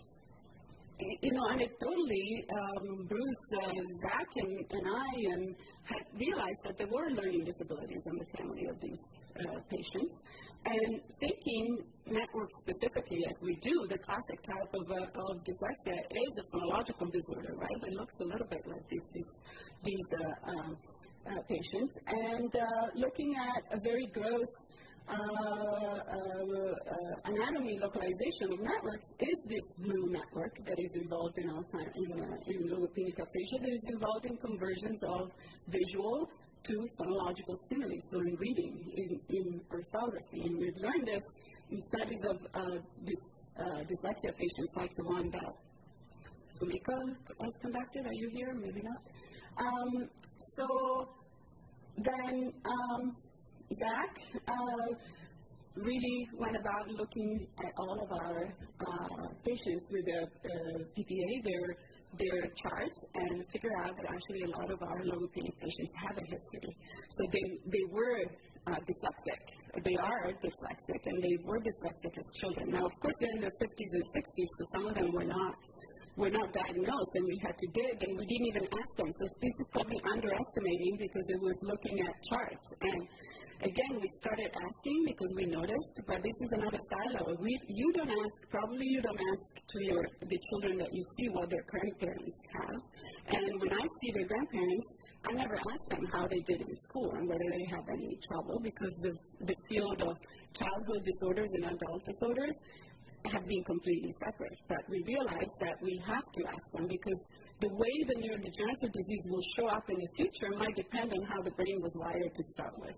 you know, anecdotally, um, Bruce, uh, Zach, and, and I and had realized that there were learning disabilities in the family of these uh, patients. And thinking network specifically as we do, the classic type of, uh, of dyslexia is a phonological disorder, right? It looks a little bit like these, these, these uh, um, uh, patients. And uh, looking at a very gross Uh, uh, uh, anatomy localization of networks is this blue network that is involved in Alzheimer's, in, uh, in logopenic aphasia, that is involved in conversions of visual to phonological stimuli, so in reading, in, in orthography. And we've learned this in studies of uh, this, uh, dyslexia patients like the one that Sumika has conducted. Are you here? Maybe not. Um, so then, um, Zach uh, really went about looking at all of our uh, patients with a, a P P A, their, their charts, and figure out that actually a lot of our logopenic patients have a history. So they, they were uh, dyslexic. They are dyslexic, and they were dyslexic as children. Now, of course, they're in their fifties and sixties, so some of them were not were not diagnosed, and we had to dig, and we didn't even ask them. So this is probably underestimating because it was looking at charts. And again, we started asking because we noticed, but this is another silo. We, you don't ask, probably you don't ask to your, the children that you see what their grandparents have. And when I see their grandparents, I never ask them how they did in school and whether they have any trouble, because the, the field of childhood disorders and adult disorders have been completely separate. But we realized that we have to ask them because the way the neurodegenerative disease will show up in the future might depend on how the brain was wired to start with.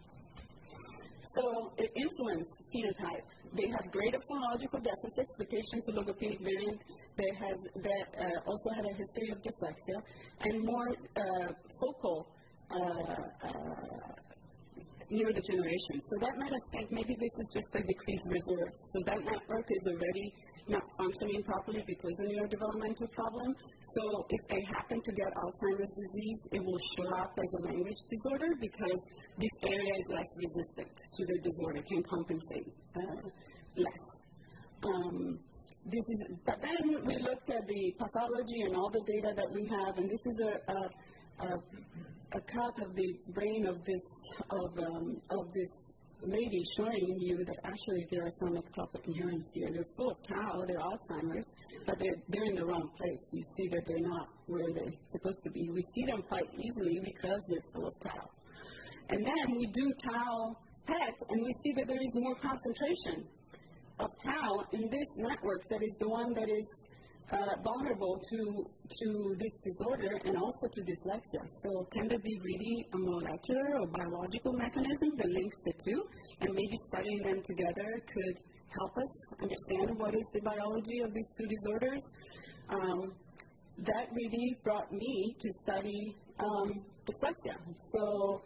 So it influenced phenotype. They have greater phonological deficits. The patients with logopenic variant that has that uh, also had a history of dyslexia, and more uh, focal uh, uh, neurodegeneration. So that made us think maybe this is just a decreased reserve. So that network is already not functioning properly because of neurodevelopmental problem. So if they happen to get Alzheimer's disease, it will show up as a language disorder because this area is less resistant to the disorder, can compensate uh, less. Um, this is, but then we looked at the pathology and all the data that we have, and this is a, a, a a cut of the brain of this of um, of this lady showing you that actually there are some ectopic neurons here. They're full of tau, they're Alzheimer's, but they're, they're in the wrong place. You see that they're not where they're supposed to be. We see them quite easily because they're full of tau. And then we do tau P E T, and we see that there is more concentration of tau in this network that is the one that is Uh, vulnerable to to this disorder and also to dyslexia. So can there be really a molecular or biological mechanism that links the two? And maybe studying them together could help us understand what is the biology of these two disorders. Um, that really brought me to study um, dyslexia. So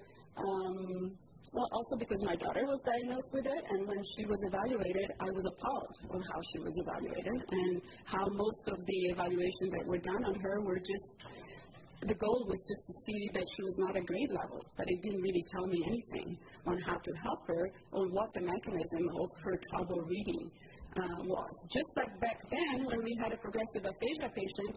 um, Well, also because my daughter was diagnosed with it, and when she was evaluated, I was appalled of how she was evaluated and how most of the evaluations that were done on her were just, the goal was just to see that she was not a grade level, but it didn't really tell me anything on how to help her or what the mechanism of her trouble reading uh, was. Just like back then when we had a progressive aphasia patient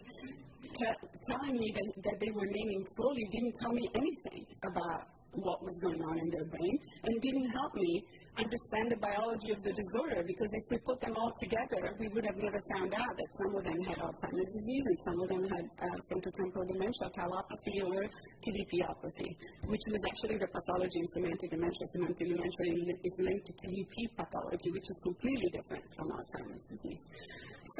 t- telling me that, that they were naming slowly didn't tell me anything about what was going on in their brain, and didn't help me understand the biology of the disorder, because if we put them all together, we would have never found out that some of them had Alzheimer's disease and some of them had uh, frontotemporal dementia, tauopathy, or T D P-opathy, which was actually the pathology in semantic dementia. Semantic dementia is linked to T D P pathology, which is completely different from Alzheimer's disease. So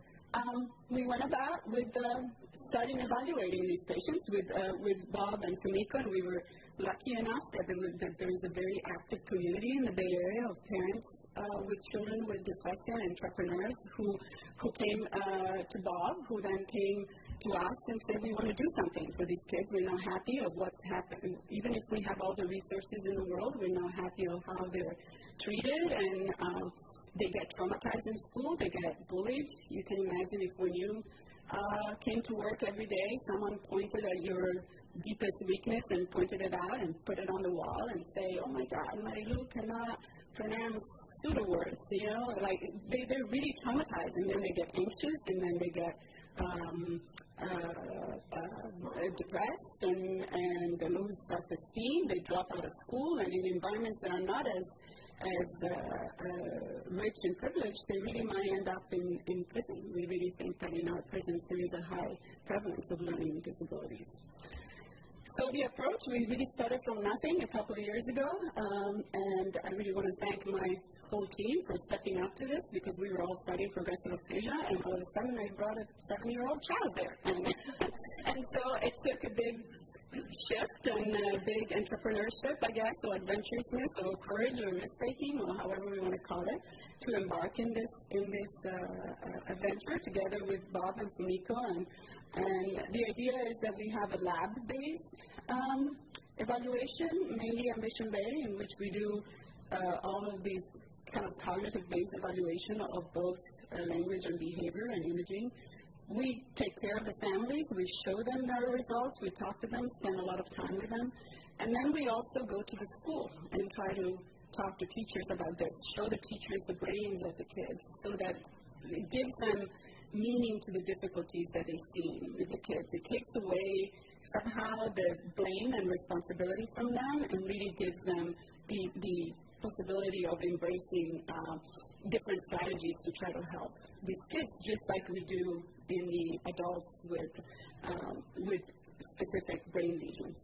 Um, we went about with uh, starting evaluating these patients with uh, with Bob and Fumiko, and we were lucky enough that there was, that there was a very active community in the Bay Area of parents uh, with children with dyslexia and entrepreneurs who who came uh, to Bob, who then came to us and said, we want to do something for these kids. We're not happy of what's happened. Even if we have all the resources in the world, we're not happy of how they're treated, and um, they get traumatized in school, they get bullied. You can imagine if when you uh, came to work every day, someone pointed at your deepest weakness and pointed it out and put it on the wall and say, oh my God, Marilu cannot pronounced pseudo words, you know, like they, they're really traumatized, and then they get anxious, and then they get um, uh, uh, depressed, and, and they lose self-esteem. They drop out of school, and in environments that are not as as uh, uh, rich and privileged, they really might end up in, in prison. We really think that in our prisons there is a high prevalence of learning disabilities. So the approach, we really started from nothing a couple of years ago, um, and I really want to thank my whole team for stepping up to this, because we were all studying progressive aphasia, and all of a sudden I brought a seven-year-old child there. And, and so it took a big shift and a big entrepreneurship, I guess, or adventurousness, or courage, or risk-taking, or however we want to call it, to embark in this in this uh, uh, adventure together with Bob and Fumiko. And, and the idea is that we have a lab-based um, evaluation, mainly ambition-based, in which we do uh, all of these kind of cognitive-based evaluation of both uh, language and behavior and imaging. We take care of the families, we show them their results, we talk to them, spend a lot of time with them, and then we also go to the school and try to talk to teachers about this, show the teachers the brains of the kids, so that it gives them meaning to the difficulties that they see with the kids. It takes away somehow the blame and responsibility from them, and really gives them the, the possibility of embracing uh, different strategies to try to help these kids, just like we do in the adults with, um, with specific brain lesions.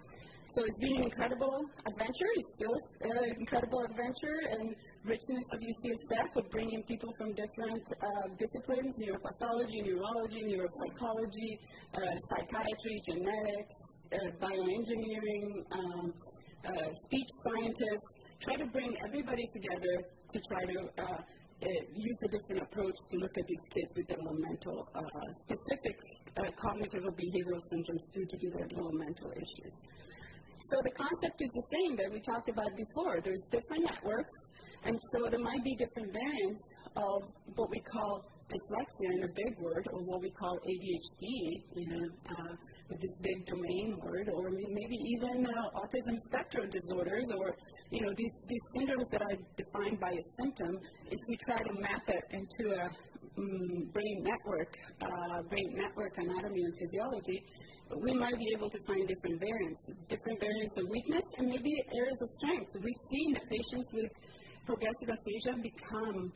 So it's been an incredible adventure. It's still an incredible adventure, and richness of U C S F with bringing people from different uh, disciplines, neuropathology, neurology, neuropsychology, uh, psychiatry, genetics, uh, bioengineering, um, uh, speech scientists, try to bring everybody together to try to uh, uh, use a different approach to look at these kids with developmental, uh, specific uh, cognitive or behavioral symptoms due to their developmental issues. So the concept is the same that we talked about before. There's different networks, and so there might be different variants of what we call dyslexia in a big word, or what we call A D H D, you know, uh, with this big domain word, or maybe even uh, autism spectrum disorders, or, you know, these, these syndromes that are defined by a symptom. If we try to map it into a um, brain network, uh, brain network anatomy and physiology, we might be able to find different variants, different variants of weakness, and maybe areas of strength. We've seen that patients with progressive aphasia become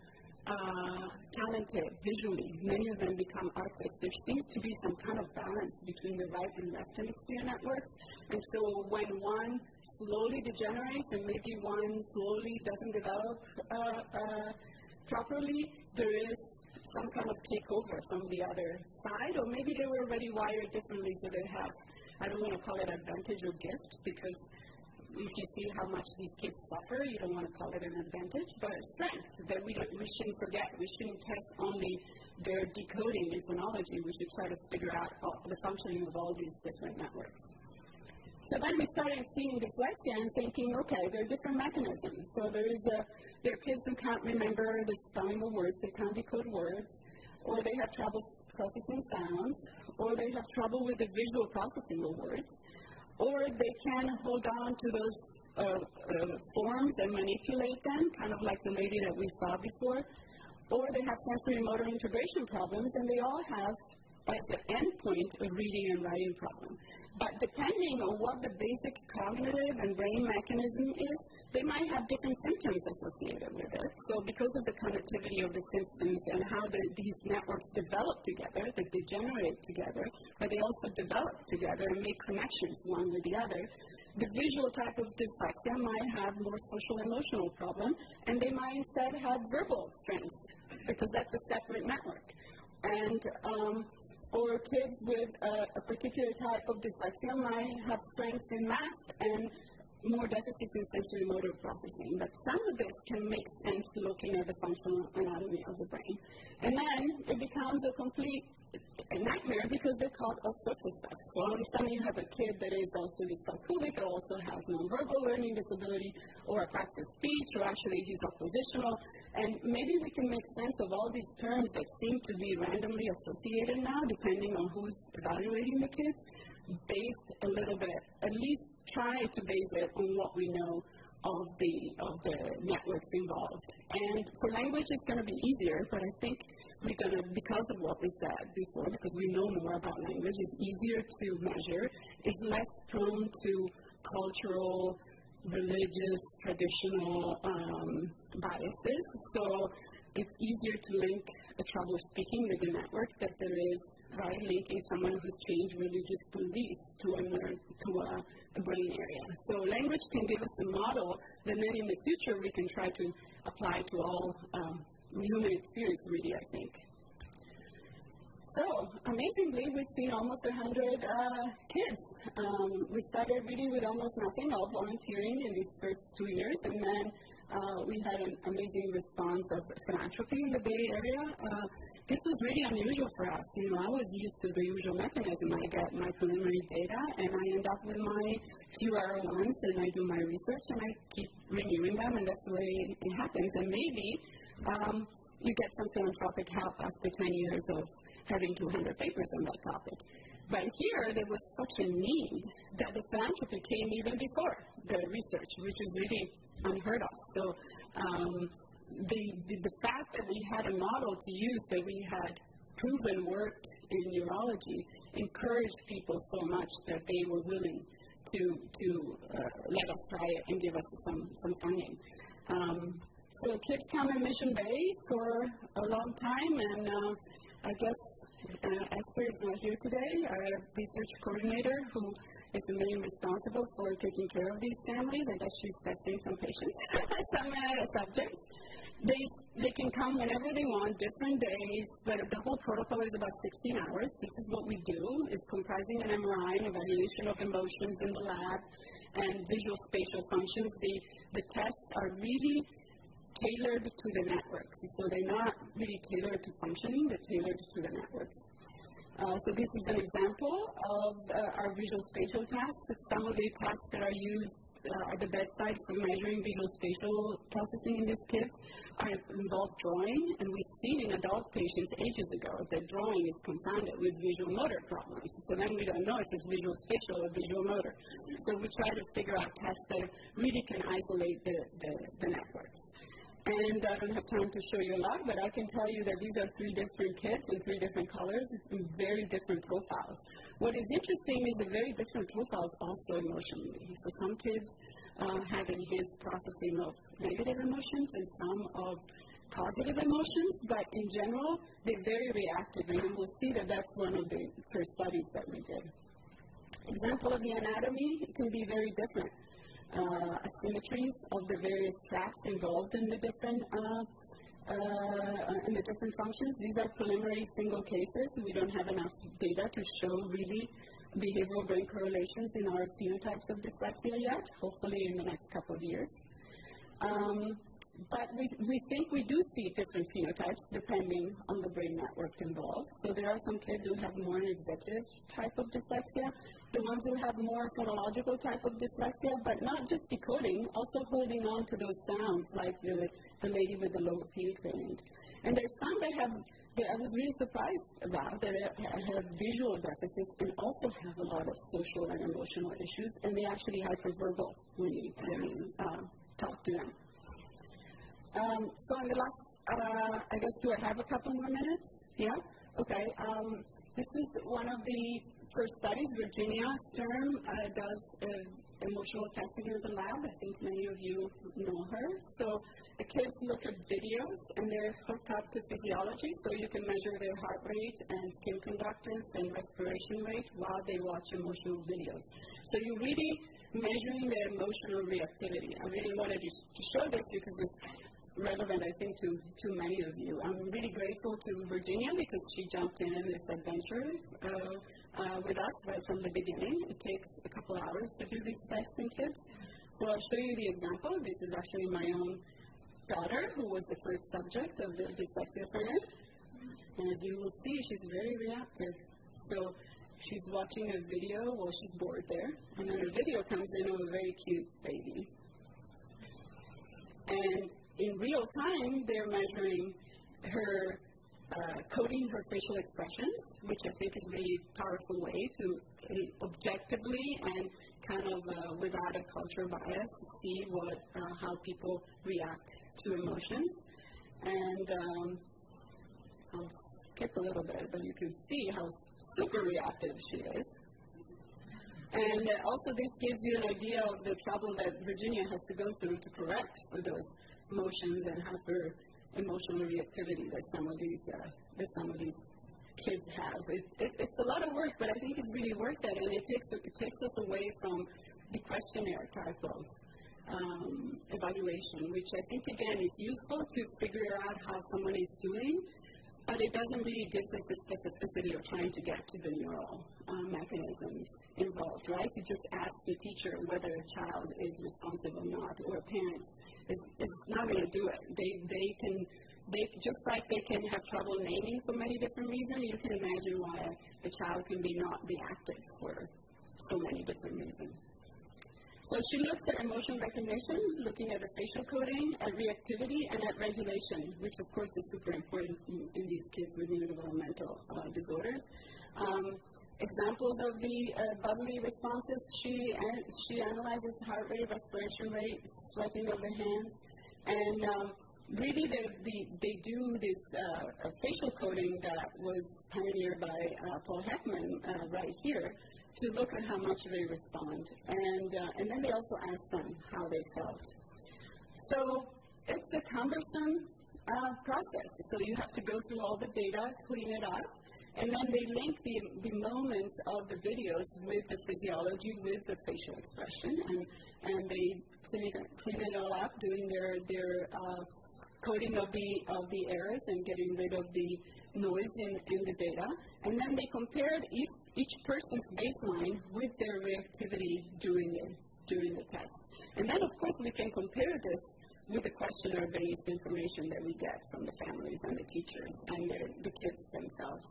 uh, talented visually. Many of them become artists. There seems to be some kind of balance between the right and left hemisphere networks. And so when one slowly degenerates and maybe one slowly doesn't develop uh, uh, properly, there is some kind of takeover from the other side, or maybe they were already wired differently, so they have, I don't want to call it advantage or gift, because if you see how much these kids suffer, you don't want to call it an advantage, but strength that we, we shouldn't forget. We shouldn't test only their decoding in phonology. We should try to figure out all, the functioning of all these different networks. So then we started seeing dyslexia and thinking, okay, there are different mechanisms. So there is a, there are kids who can't remember the spelling of words, they can't decode words, or they have trouble processing sounds, or they have trouble with the visual processing of words, or they can hold on to those uh, uh, forms and manipulate them, kind of like the lady that we saw before, or they have sensory motor integration problems, and they all have, as an endpoint, a reading and writing problem. But depending on what the basic cognitive and brain mechanism is, they might have different symptoms associated with it. So because of the connectivity of the systems and how the, these networks develop together, that they generate together, but they also develop together and make connections one with the other, the visual type of dyslexia might have more social emotional problem, and they might instead have verbal strengths, because that's a separate network. And um, or kids with a, a particular type of dyslexia might have strengths in math and more deficits in sensory motor processing. But some of this can make sense looking at the functional anatomy of the brain. And then it becomes a complete nightmare because they're called all sorts of stuff. So all of a sudden you have a kid that is also dyscalculic, or also has nonverbal learning disability, or a practice speech, or actually he's oppositional. And maybe we can make sense of all these terms that seem to be randomly associated now, depending on who's evaluating the kids, based a little bit, at least try to base it on what we know of the of the networks involved. And for language, it's going to be easier, but I think we're going to, because of what we said before, because we know more about language, it's easier to measure, it's less prone to cultural, religious, traditional um, biases. So it's easier to link a trouble speaking with the network that there is, right, linking someone who's changed religious beliefs to a, to a, a brain area. So language can give us a model that then in the future we can try to apply to all um, human experience, really, I think. So, amazingly, we've seen almost one hundred uh, kids. Um, we started really with almost nothing, all volunteering in these first two years, and then uh, we had an amazing response of philanthropy in the Bay Area. Uh, this was really unusual for us. You know, I was used to the usual mechanism. I get my preliminary data, and I end up with my few R O Ns, and I do my research, and I keep renewing them, and that's the way it happens. And maybe um, you get some philanthropic help after ten years of having two hundred papers on that topic. But here, there was such a need that the philanthropy came even before the research, which is really unheard of. So um, the, the, the fact that we had a model to use that we had proven worked in neurology encouraged people so much that they were willing to, to uh, let us try it and give us some, some funding. Um, so kids come in Mission Bay for a long time, and uh, I guess uh, Esther is not here today, our research coordinator, who is the main responsible for taking care of these families. I guess she's testing some patients, some uh, subjects. They, they can come whenever they want, different days, but the whole protocol is about sixteen hours. This is what we do, is comprising an M R I, an evaluation of emotions in the lab, and visual spatial functions. The, the tests are really tailored to the networks. So they're not really tailored to functioning, they're tailored to the networks. Uh, so this is an example of uh, our visual spatial tests. Some of the tests that are used uh, at the bedside for measuring visual spatial processing in these kids are involve drawing, and we've seen in adult patients ages ago that drawing is confounded with visual motor problems. So then we don't know if it's visual spatial or visual motor. So we try to figure out tests that really can isolate the, the, the networks. And I don't have time to show you a lot, but I can tell you that these are three different kids in three different colors and very different profiles. What is interesting is the very different profiles also emotionally. So some kids uh, have enhanced processing of negative emotions and some of positive emotions, but in general, they're very reactive, and we'll see that that's one of the first studies that we did. Example of the anatomy can be very different. Uh, asymmetries of the various tracks involved in the different uh, uh, in the different functions. These are preliminary single cases. We don't have enough data to show really behavioral brain correlations in our phenotypes of dyslexia yet, hopefully in the next couple of years. Um, But we, we think we do see different phenotypes depending on the brain network involved. So there are some kids who have more an executive type of dyslexia, the ones who have more phonological type of dyslexia, but not just decoding, also holding on to those sounds like the, the lady with the logopedic variant. And there's some that have, that I was really surprised about, that have visual deficits and also have a lot of social and emotional issues, and they actually hyperverbal when you, when you uh, talk to them. Um, so in the last, uh, I guess, do I have a couple more minutes? Yeah? Okay. Um, this is one of the first studies. Virginia Sturm uh, does uh, emotional testing in the lab. I think many of you know her. So the kids look at videos, and they're hooked up to physiology, so you can measure their heart rate and skin conductance and respiration rate while they watch emotional videos. So you're really measuring their emotional reactivity. I really wanted to show this because it's relevant, I think, to, to many of you. I'm really grateful to Virginia because she jumped in this adventure uh, uh, with us right from the beginning. It takes a couple hours to do these tests in kids. So I'll show you the example. This is actually my own daughter, who was the first subject of the dyslexia friend. And as you will see, she's very reactive. So she's watching a video while she's bored there, and then a video comes in of a very cute baby. And in real time, they're measuring her uh, coding her facial expressions, which I think is a really powerful way to uh, objectively and kind of uh, without a cultural bias see what uh, how people react to emotions. And um, I'll skip a little bit, but you can see how super reactive she is. And uh, also this gives you an idea of the trouble that Virginia has to go through to correct for those emotions and hyper emotional reactivity that some of these uh, that some of these kids have. It, it, it's a lot of work, but I think it's really worth it, and it takes it takes us away from the questionnaire type of um, evaluation, which I think again is useful to figure out how someone is doing. But it doesn't really give us the specificity of trying to get to the neural uh, mechanisms involved, right? To just ask the teacher whether a child is responsive or not, or parents, is it's not going to do it. They they can they just like they can have trouble naming for many different reasons. You can imagine why a, a child can be not be active for so many different reasons. So she looks at emotion recognition, looking at the facial coding, at reactivity, and at regulation, which of course is super important in, in these kids with neurodevelopmental uh, disorders. Um, examples of the uh, bodily responses, she, uh, she analyzes heart rate, respiration rate, sweating of the hands, and um, really they, they, they do this uh, facial coding that was pioneered by uh, Paul Heckman uh, right here, to look at how much they respond. And, uh, and then they also ask them how they felt. So it's a cumbersome uh, process. So you have to go through all the data, clean it up, and then they link the, the moments of the videos with the physiology, with the facial expression, and, and they clean it, clean it all up, doing their, their uh, coding of the, of the errors and getting rid of the noise in, in the data. And then they compared each, each person's baseline with their reactivity during the, during the test. And then, of course, we can compare this with the questionnaire-based information that we get from the families and the teachers and their, the kids themselves.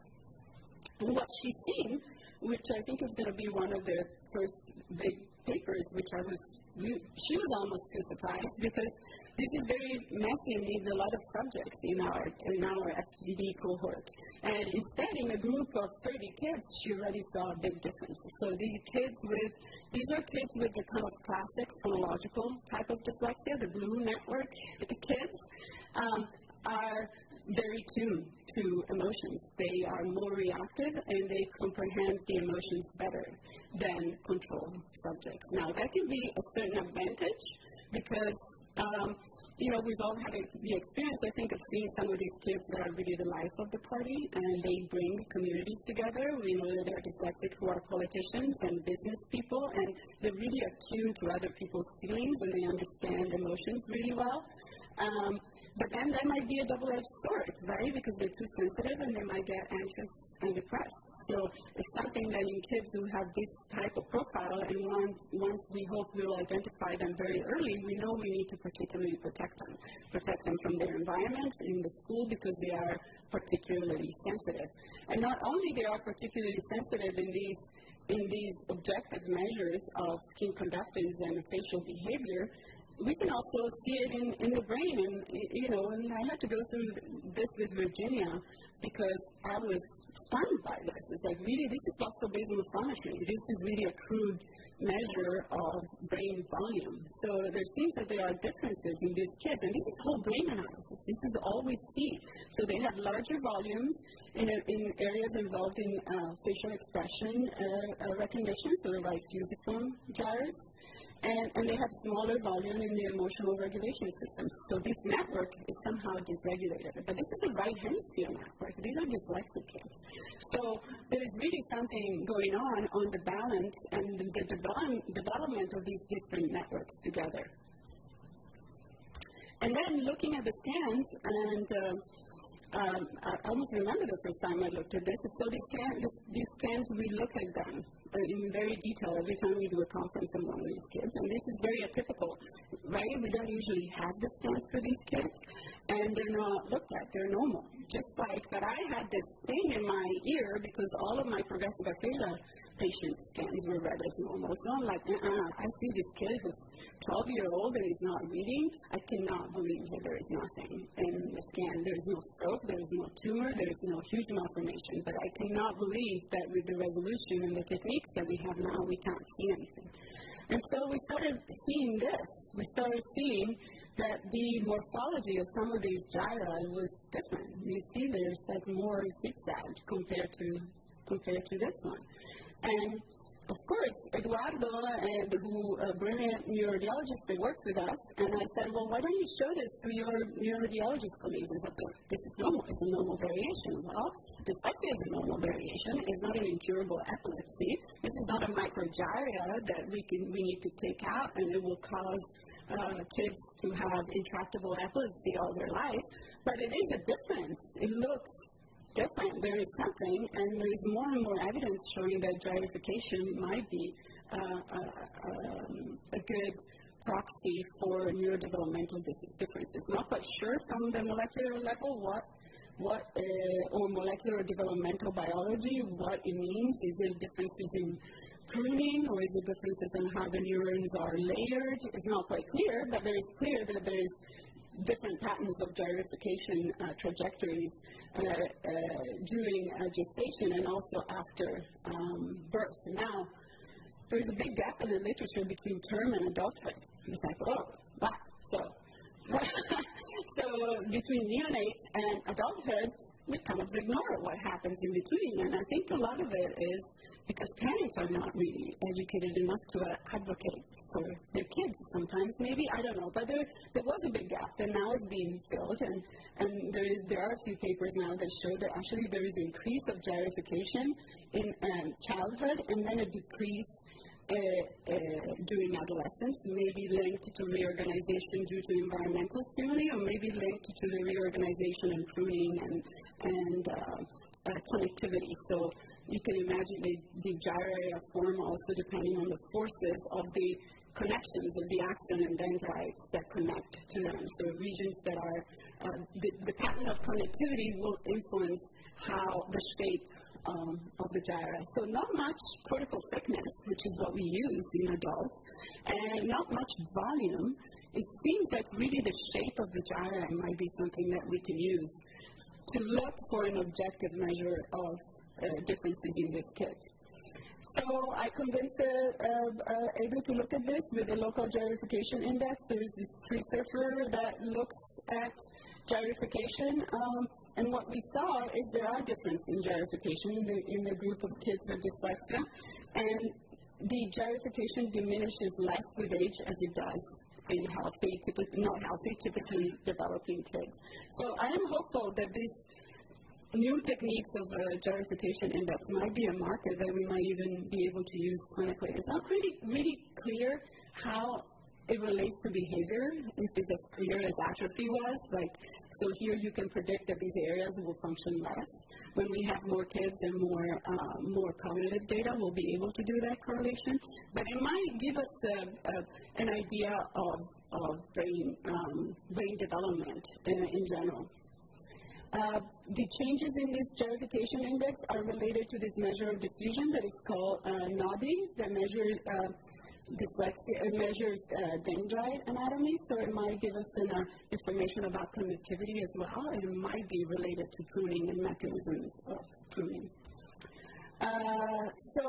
And what she's seen, which I think is going to be one of the first big papers, which I was, she was almost too surprised, because this is very messy and needs a lot of subjects in our in our F G D cohort. And instead, in a group of thirty kids, she already saw a big difference. So these kids with, these are kids with the kind of classic phonological type of dyslexia, the blue network. The kids um, are very tuned to emotions. They are more reactive and they comprehend the emotions better than control subjects. Now, that can be a certain advantage because, um, you know, we've all had a, the experience, I think, of seeing some of these kids that are really the life of the party, and they bring communities together. We know that they're dyslexic who are politicians and business people, and they're really attuned to other people's feelings and they understand emotions really well. Um, But then that might be a double-edged sword, right? Because they're too sensitive and they might get anxious and depressed. So it's something that in kids who have this type of profile, and once, once we hope we'll identify them very early, we know we need to particularly protect them. Protect them from their environment in the school because they are particularly sensitive. And not only they are particularly sensitive in these in these objective measures of skin conductance and facial behavior, we can also see it in, in the brain. And, you know, and I had to go through this with Virginia because I was stunned by this. It's like, really, this is voxel-basal morphometry. This is really a crude measure of brain volume. So there seems that there are differences in these kids. And this is whole brain analysis. This is all we see. So they have larger volumes in, a, in areas involved in uh, facial expression uh, uh, recognition, so they're like fusiform gyres. And, and they have smaller volume in the emotional regulation systems. So this network is somehow dysregulated. But this is a right hemisphere network. These are dyslexic kids. So there is really something going on on the balance and the, the develop, development of these different networks together. And then looking at the scans, and uh, um, I almost remember the first time I looked at this. So these, scan, this, these scans, we look at them in very detail every time we do a conference on one of these kids. And this is very atypical, right? We don't usually have the scans for these kids, and they're not looked at. They're normal. Just like that I had this thing in my ear because all of my progressive aphasia patient scans were read as normal. So I'm like, uh-uh, I see this kid who's twelve years old and he's not reading. I cannot believe that there is nothing in the scan. There's no stroke. there is no tumor, there is no huge malformation. But I cannot believe that with the resolution and the techniques that we have now, we can't see anything. And so we started seeing this. We started seeing that the morphology of some of these gyri was different. You see there's like more zigzag compared to compared to this one. And of course, Eduardo, uh, who a brilliant neuroradiologist that works with us, and I said, well, why don't you show this to your neuroradiologist colleagues? He said, this is normal. It's a normal variation. Well, dyslexia is a normal variation. It's not an incurable epilepsy. This is not a microgyria that we can we need to take out, and it will cause uh, kids to have intractable epilepsy all their life. But it is a difference. It looks different. There is something, and there is more and more evidence showing that gyrification might be uh, uh, um, a good proxy for neurodevelopmental differences. Not quite sure from the molecular level what, what uh, or molecular developmental biology, what it means. Is it differences in pruning, or is it differences in how the neurons are layered? It's not quite clear, but there is clear that there is different patterns of gyrification uh, trajectories uh, uh, during uh, gestation and also after um, birth. Now, there's a big gap in the literature between term and adulthood. It's like, oh, wow. So, so between neonates and adulthood, we kind of ignore what happens in between. And I think a lot of it is because parents are not really educated enough to uh, advocate for their kids sometimes, maybe, I don't know. But there there was a big gap that now is being filled. And, and there, is, there are a few papers now that show that actually there is an increase of gyrification in um, childhood and then a decrease Uh, uh, during adolescence, maybe linked to reorganization due to environmental stimuli, or maybe linked to the reorganization and pruning and, and uh, uh, connectivity. So you can imagine the, the gyria form also depending on the forces of the connections of the axon and dendrites that connect to them. So regions that are, uh, the, the pattern of connectivity will influence how the shape Um, of the gyra. So not much cortical thickness, which is what we use in adults, and not much volume. It seems like really the shape of the gyra might be something that we can use to look for an objective measure of uh, differences in these kids. So I convinced uh, uh, Edu to look at this with the local gyrification index. There is this pre-surfer that looks at gyrification, um, and what we saw is there are differences in gyrification in the, in the group of kids with dyslexia, and the gyrification diminishes less with age as it does in healthy, typically, not healthy, typically developing kids. So I am hopeful that this new techniques of uh, gyrification index might be a marker that we might even be able to use clinically. It's not really, really clear how it relates to behavior, if it's as clear as atrophy was. Like, so here you can predict that these areas will function less. When we have more kids and more uh, more cognitive data, we'll be able to do that correlation. But it might give us a, a, an idea of, of brain, um, brain development in, in general. Uh, the changes in this gyrification index are related to this measure of diffusion that is called uh, NODI, that measures uh, dyslexia, it measures uh, dendrite anatomy, so it might give us an, uh, information about connectivity as well, and it might be related to pruning and mechanisms of pruning. Uh, so,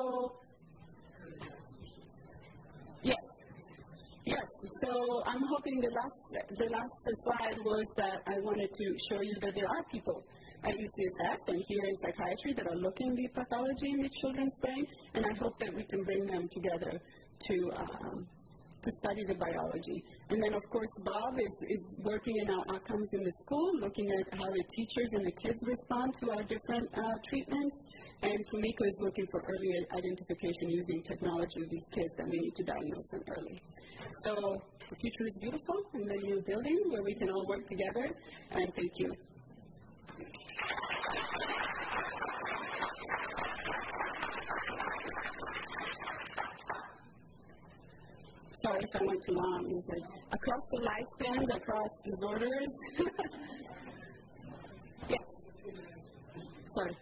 yes. Yes, so I'm hoping the last the last slide was that I wanted to show you that there are people at U C S F and here in psychiatry that are looking at the pathology in the children's brain, and I hope that we can bring them together to um, to study the biology. And then, of course, Bob is, is working in our outcomes in the school, looking at how the teachers and the kids respond to our different uh, treatments. And Fumiko is looking for early identification using technology of these kids, and we need to diagnose them early. So the future is beautiful in the new building where we can all work together, and thank you. Sorry if I went too long. Is it across the lifespans, across disorders? Yes. Sorry.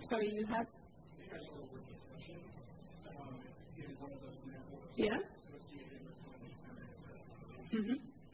sorry, you have? Yeah? Mm-hmm.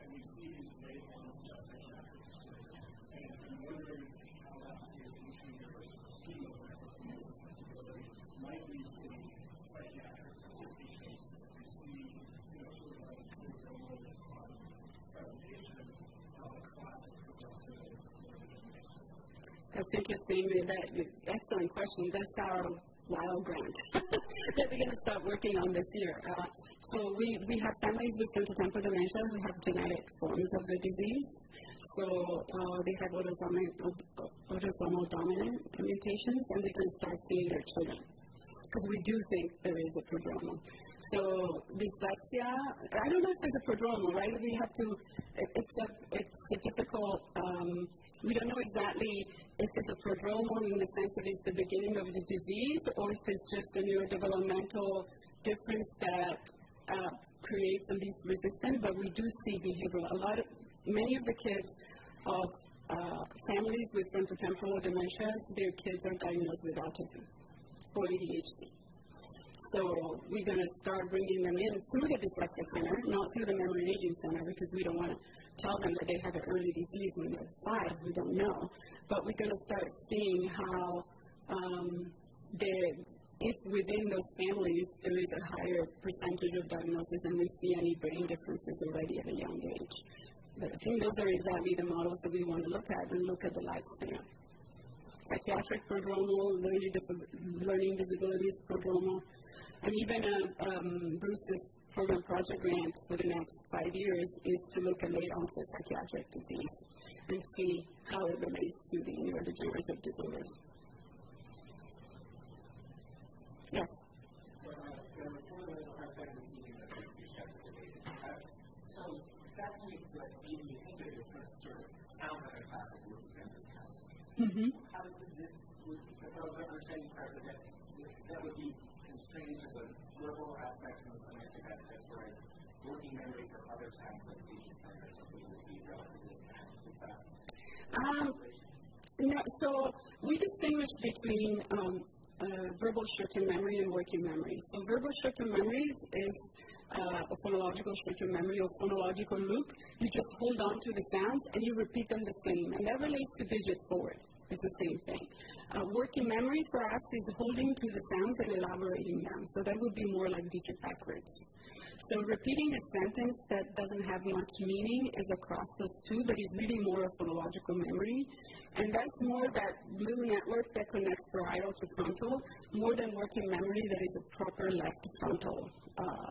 That's interesting. That, excellent question. That's our wild grant that we're going to start working on this year. Uh, so we, we have families with frontotemporal dementia who have genetic forms of the disease. So uh, they have autosomal, autosomal dominant mutations, and we can start seeing their children. Because we do think there is a prodromal. So dyslexia, I don't know if there's a prodromal, right? We have to, it's a, it's a difficult, um, we don't know exactly if it's a prodromal in the sense that it's the beginning of the disease, or if it's just a neurodevelopmental difference that uh, creates some of these resistance, but we do see behavioral. A lot of, many of the kids of uh, families with frontotemporal dementias, their kids are diagnosed with autism or A D H D. So we're going to start bringing them in through the dyslexia center, not through the memory aging center, because we don't want to tell them that they have an early disease when they're five. We don't know. But we're going to start seeing how um, if within those families there is a higher percentage of diagnosis and we see any brain differences already at a young age. But I think those are exactly the models that we want to look at and look at the lifespan. Psychiatric prodromal, learning, learning disabilities prodromal, and even uh, um, Bruce's program project grant for the next five years is to look at late onset psychiatric disease and see how it relates to the neurodegenerative disorders. Yes? So that means that the indicator sort of sounds like a classic working memory test. Mm-hmm. How does it, if I was understanding correctly, that, that would be constrained to the verbal aspects and the semantic aspects, whereas working memory for other kinds of patient centers would be relatively advanced. Is that? Um, no, so we distinguish between um, uh, verbal short-term memory and working memory. So verbal short-term memories is uh, a phonological short-term memory or phonological loop. You just hold on to the sounds and you repeat them the same, and that relates to digit forward. It's the same thing. Uh, working memory for us is holding to the sounds and elaborating them. So that would be more like digit backwards. So repeating a sentence that doesn't have much meaning is across those two, but it's really more a phonological memory. And that's more that blue network that connects parietal to frontal, more than working memory that is a proper left frontal. Uh,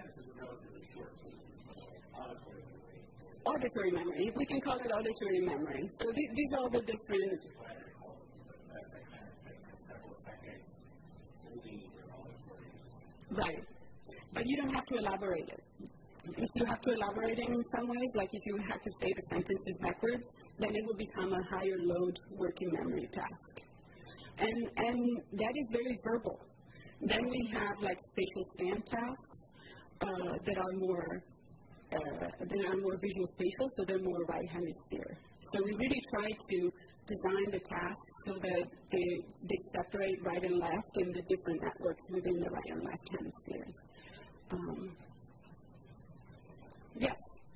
auditory memory. We can call it auditory memory. So th- these are the different... Right. But you don't have to elaborate it. If you have to elaborate it in some ways, like if you have to say the sentences backwards, then it will become a higher load working memory task. And and that is very verbal. Then we have like spatial scan tasks uh, that are more uh, that are more visual spatial, so they're more right hemisphere. So we really try to design the tasks so that they, they separate right and left in the different networks within the right and left hemispheres. Um, yes?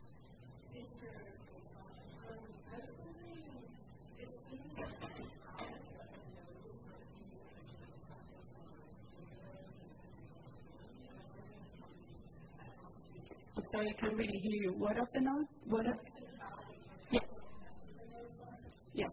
I'm sorry, I can't really hear you. What of the node? What of? Yes. Yes.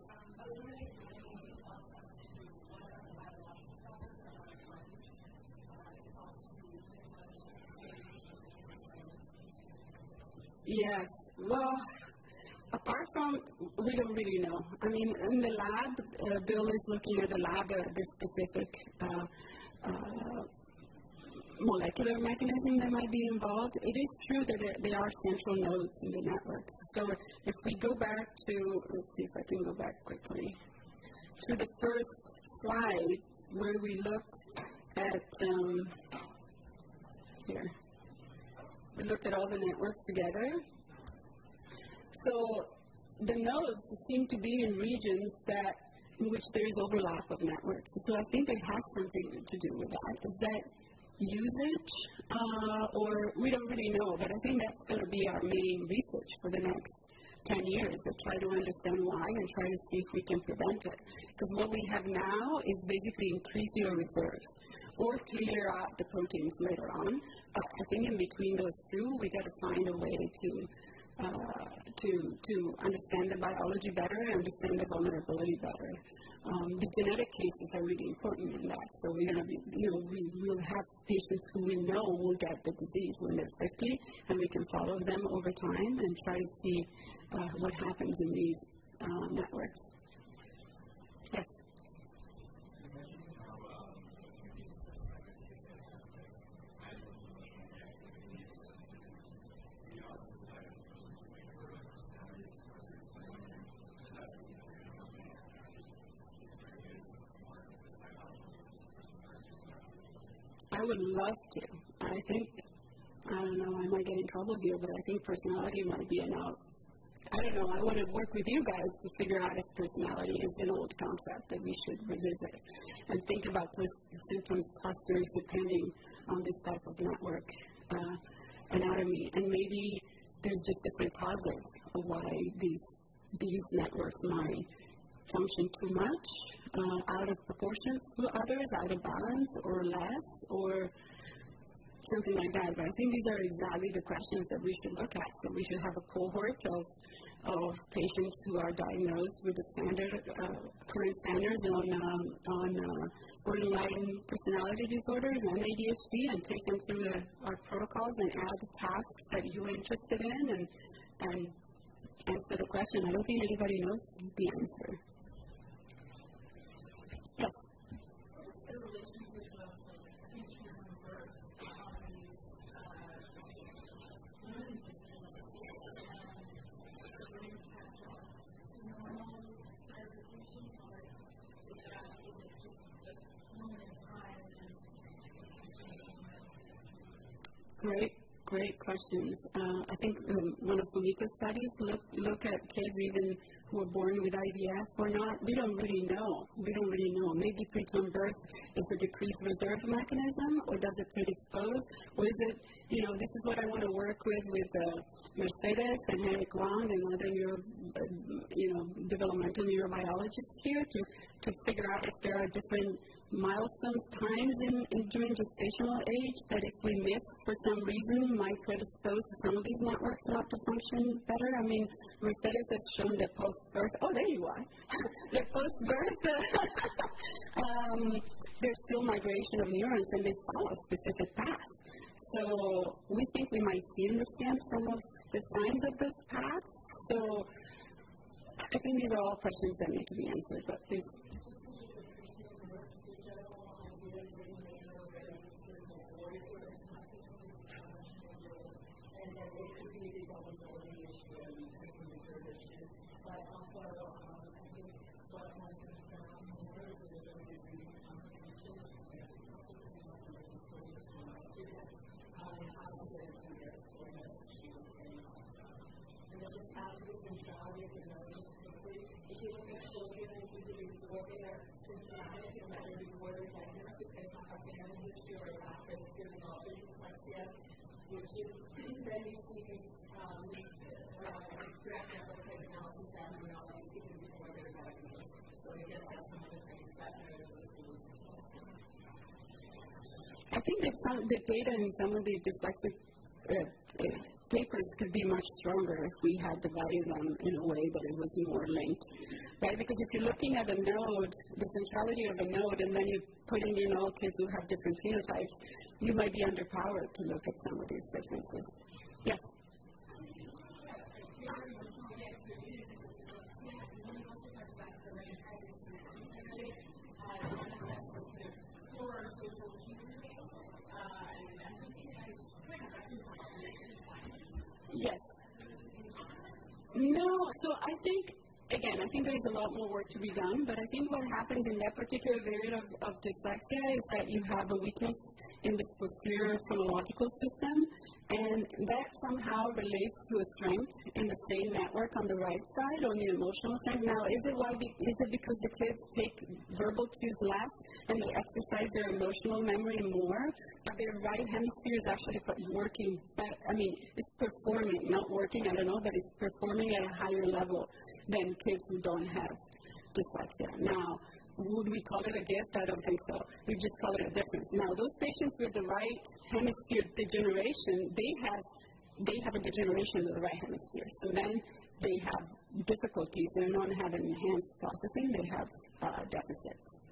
Yes. Well, apart from, we don't really know. I mean, in the lab, uh, Bill is looking at the lab, uh, the specific uh, uh, molecular mechanism that might be involved. It is true that there, there are central nodes in the networks. So if we go back to, let's see if I can go back quickly, to the first slide where we looked at, um, here, we looked at all the networks together. So the nodes seem to be in regions that in which there is overlap of networks. So I think it has something to do with that. Is that usage, uh, or we don't really know, but I think that's going to be our main research for the next ten years, to try to understand why and try to see if we can prevent it. Because what we have now is basically increase your reserve or clear out the proteins later on. But I think in between those two, we got to find a way to uh, to to understand the biology better and understand the vulnerability better. Um, the genetic cases are really important in that. So we're going to be, you know, we will have patients who we know will get the disease when they're fifty, and we can follow them over time and try to see uh, what happens in these uh, networks. Yes. I would love to. I think, I don't know, I might get in trouble here, but I think personality might be an out. I don't know, I want to work with you guys to figure out if personality is an old concept that we should revisit and think about symptoms clusters depending on this type of network uh, anatomy. And maybe there's just different causes of why these, these networks might function too much, uh, out of proportions to others, out of balance or less, or something like that. But I think these are exactly the questions that we should look at. So we should have a cohort of, of patients who are diagnosed with the standard, uh, current standards on, um, on uh, borderline personality disorders and A D H D, and take them through the, our protocols and add tasks that you're interested in and, and answer the question. I don't think anybody knows the answer. Yes. Great, great questions. Uh, I think um, one of Fumiko's studies look, look at kids even who were born with I V F or not. We don't really know. We don't really know. Maybe preterm birth is a decreased reserve mechanism, or does it predispose? Or is it, you know, this is what I want to work with with uh, Mercedes and Henrik Wang and other neuro, uh, you know, developmental neurobiologists here to, to figure out if there are different milestones, times in, in during gestational age that if we miss for some reason might predispose some of these networks not to function better. I mean, Mercedes has shown that post-birth, oh, there you are, that post-birth, um, there's still migration of neurons and they follow a specific path. So we think we might see in the scan some of the signs of those paths. So I think these are all questions that need to be answered, but please. I think that some the data in some of the dyslexic uh, uh, papers could be much stronger if we had divided them in a way that it was more linked, right? Because if you're looking at a node, the centrality of a node, and then you're putting in all kids who have different phenotypes, you might be underpowered to look at some of these differences. Yes? Yes. No, so I think, again, I think there's a lot more work to be done, but I think what happens in that particular variant of, of dyslexia is that you have a weakness in this posterior phonological system, And that somehow relates to a strength in the same network on the right side, on the emotional side. Now, is it why? Be, is it because the kids take verbal cues less and they exercise their emotional memory more? But their right hemisphere is actually working better. I mean, it's performing, not working, I don't know, but it's performing at a higher level than kids who don't have dyslexia. Now, would we call it a gift? I don't think so. We just call it a difference. Now, those patients with the right hemisphere degeneration, they have they have a degeneration of the right hemisphere. So then they have difficulties. They don't have enhanced processing. They have uh, deficits.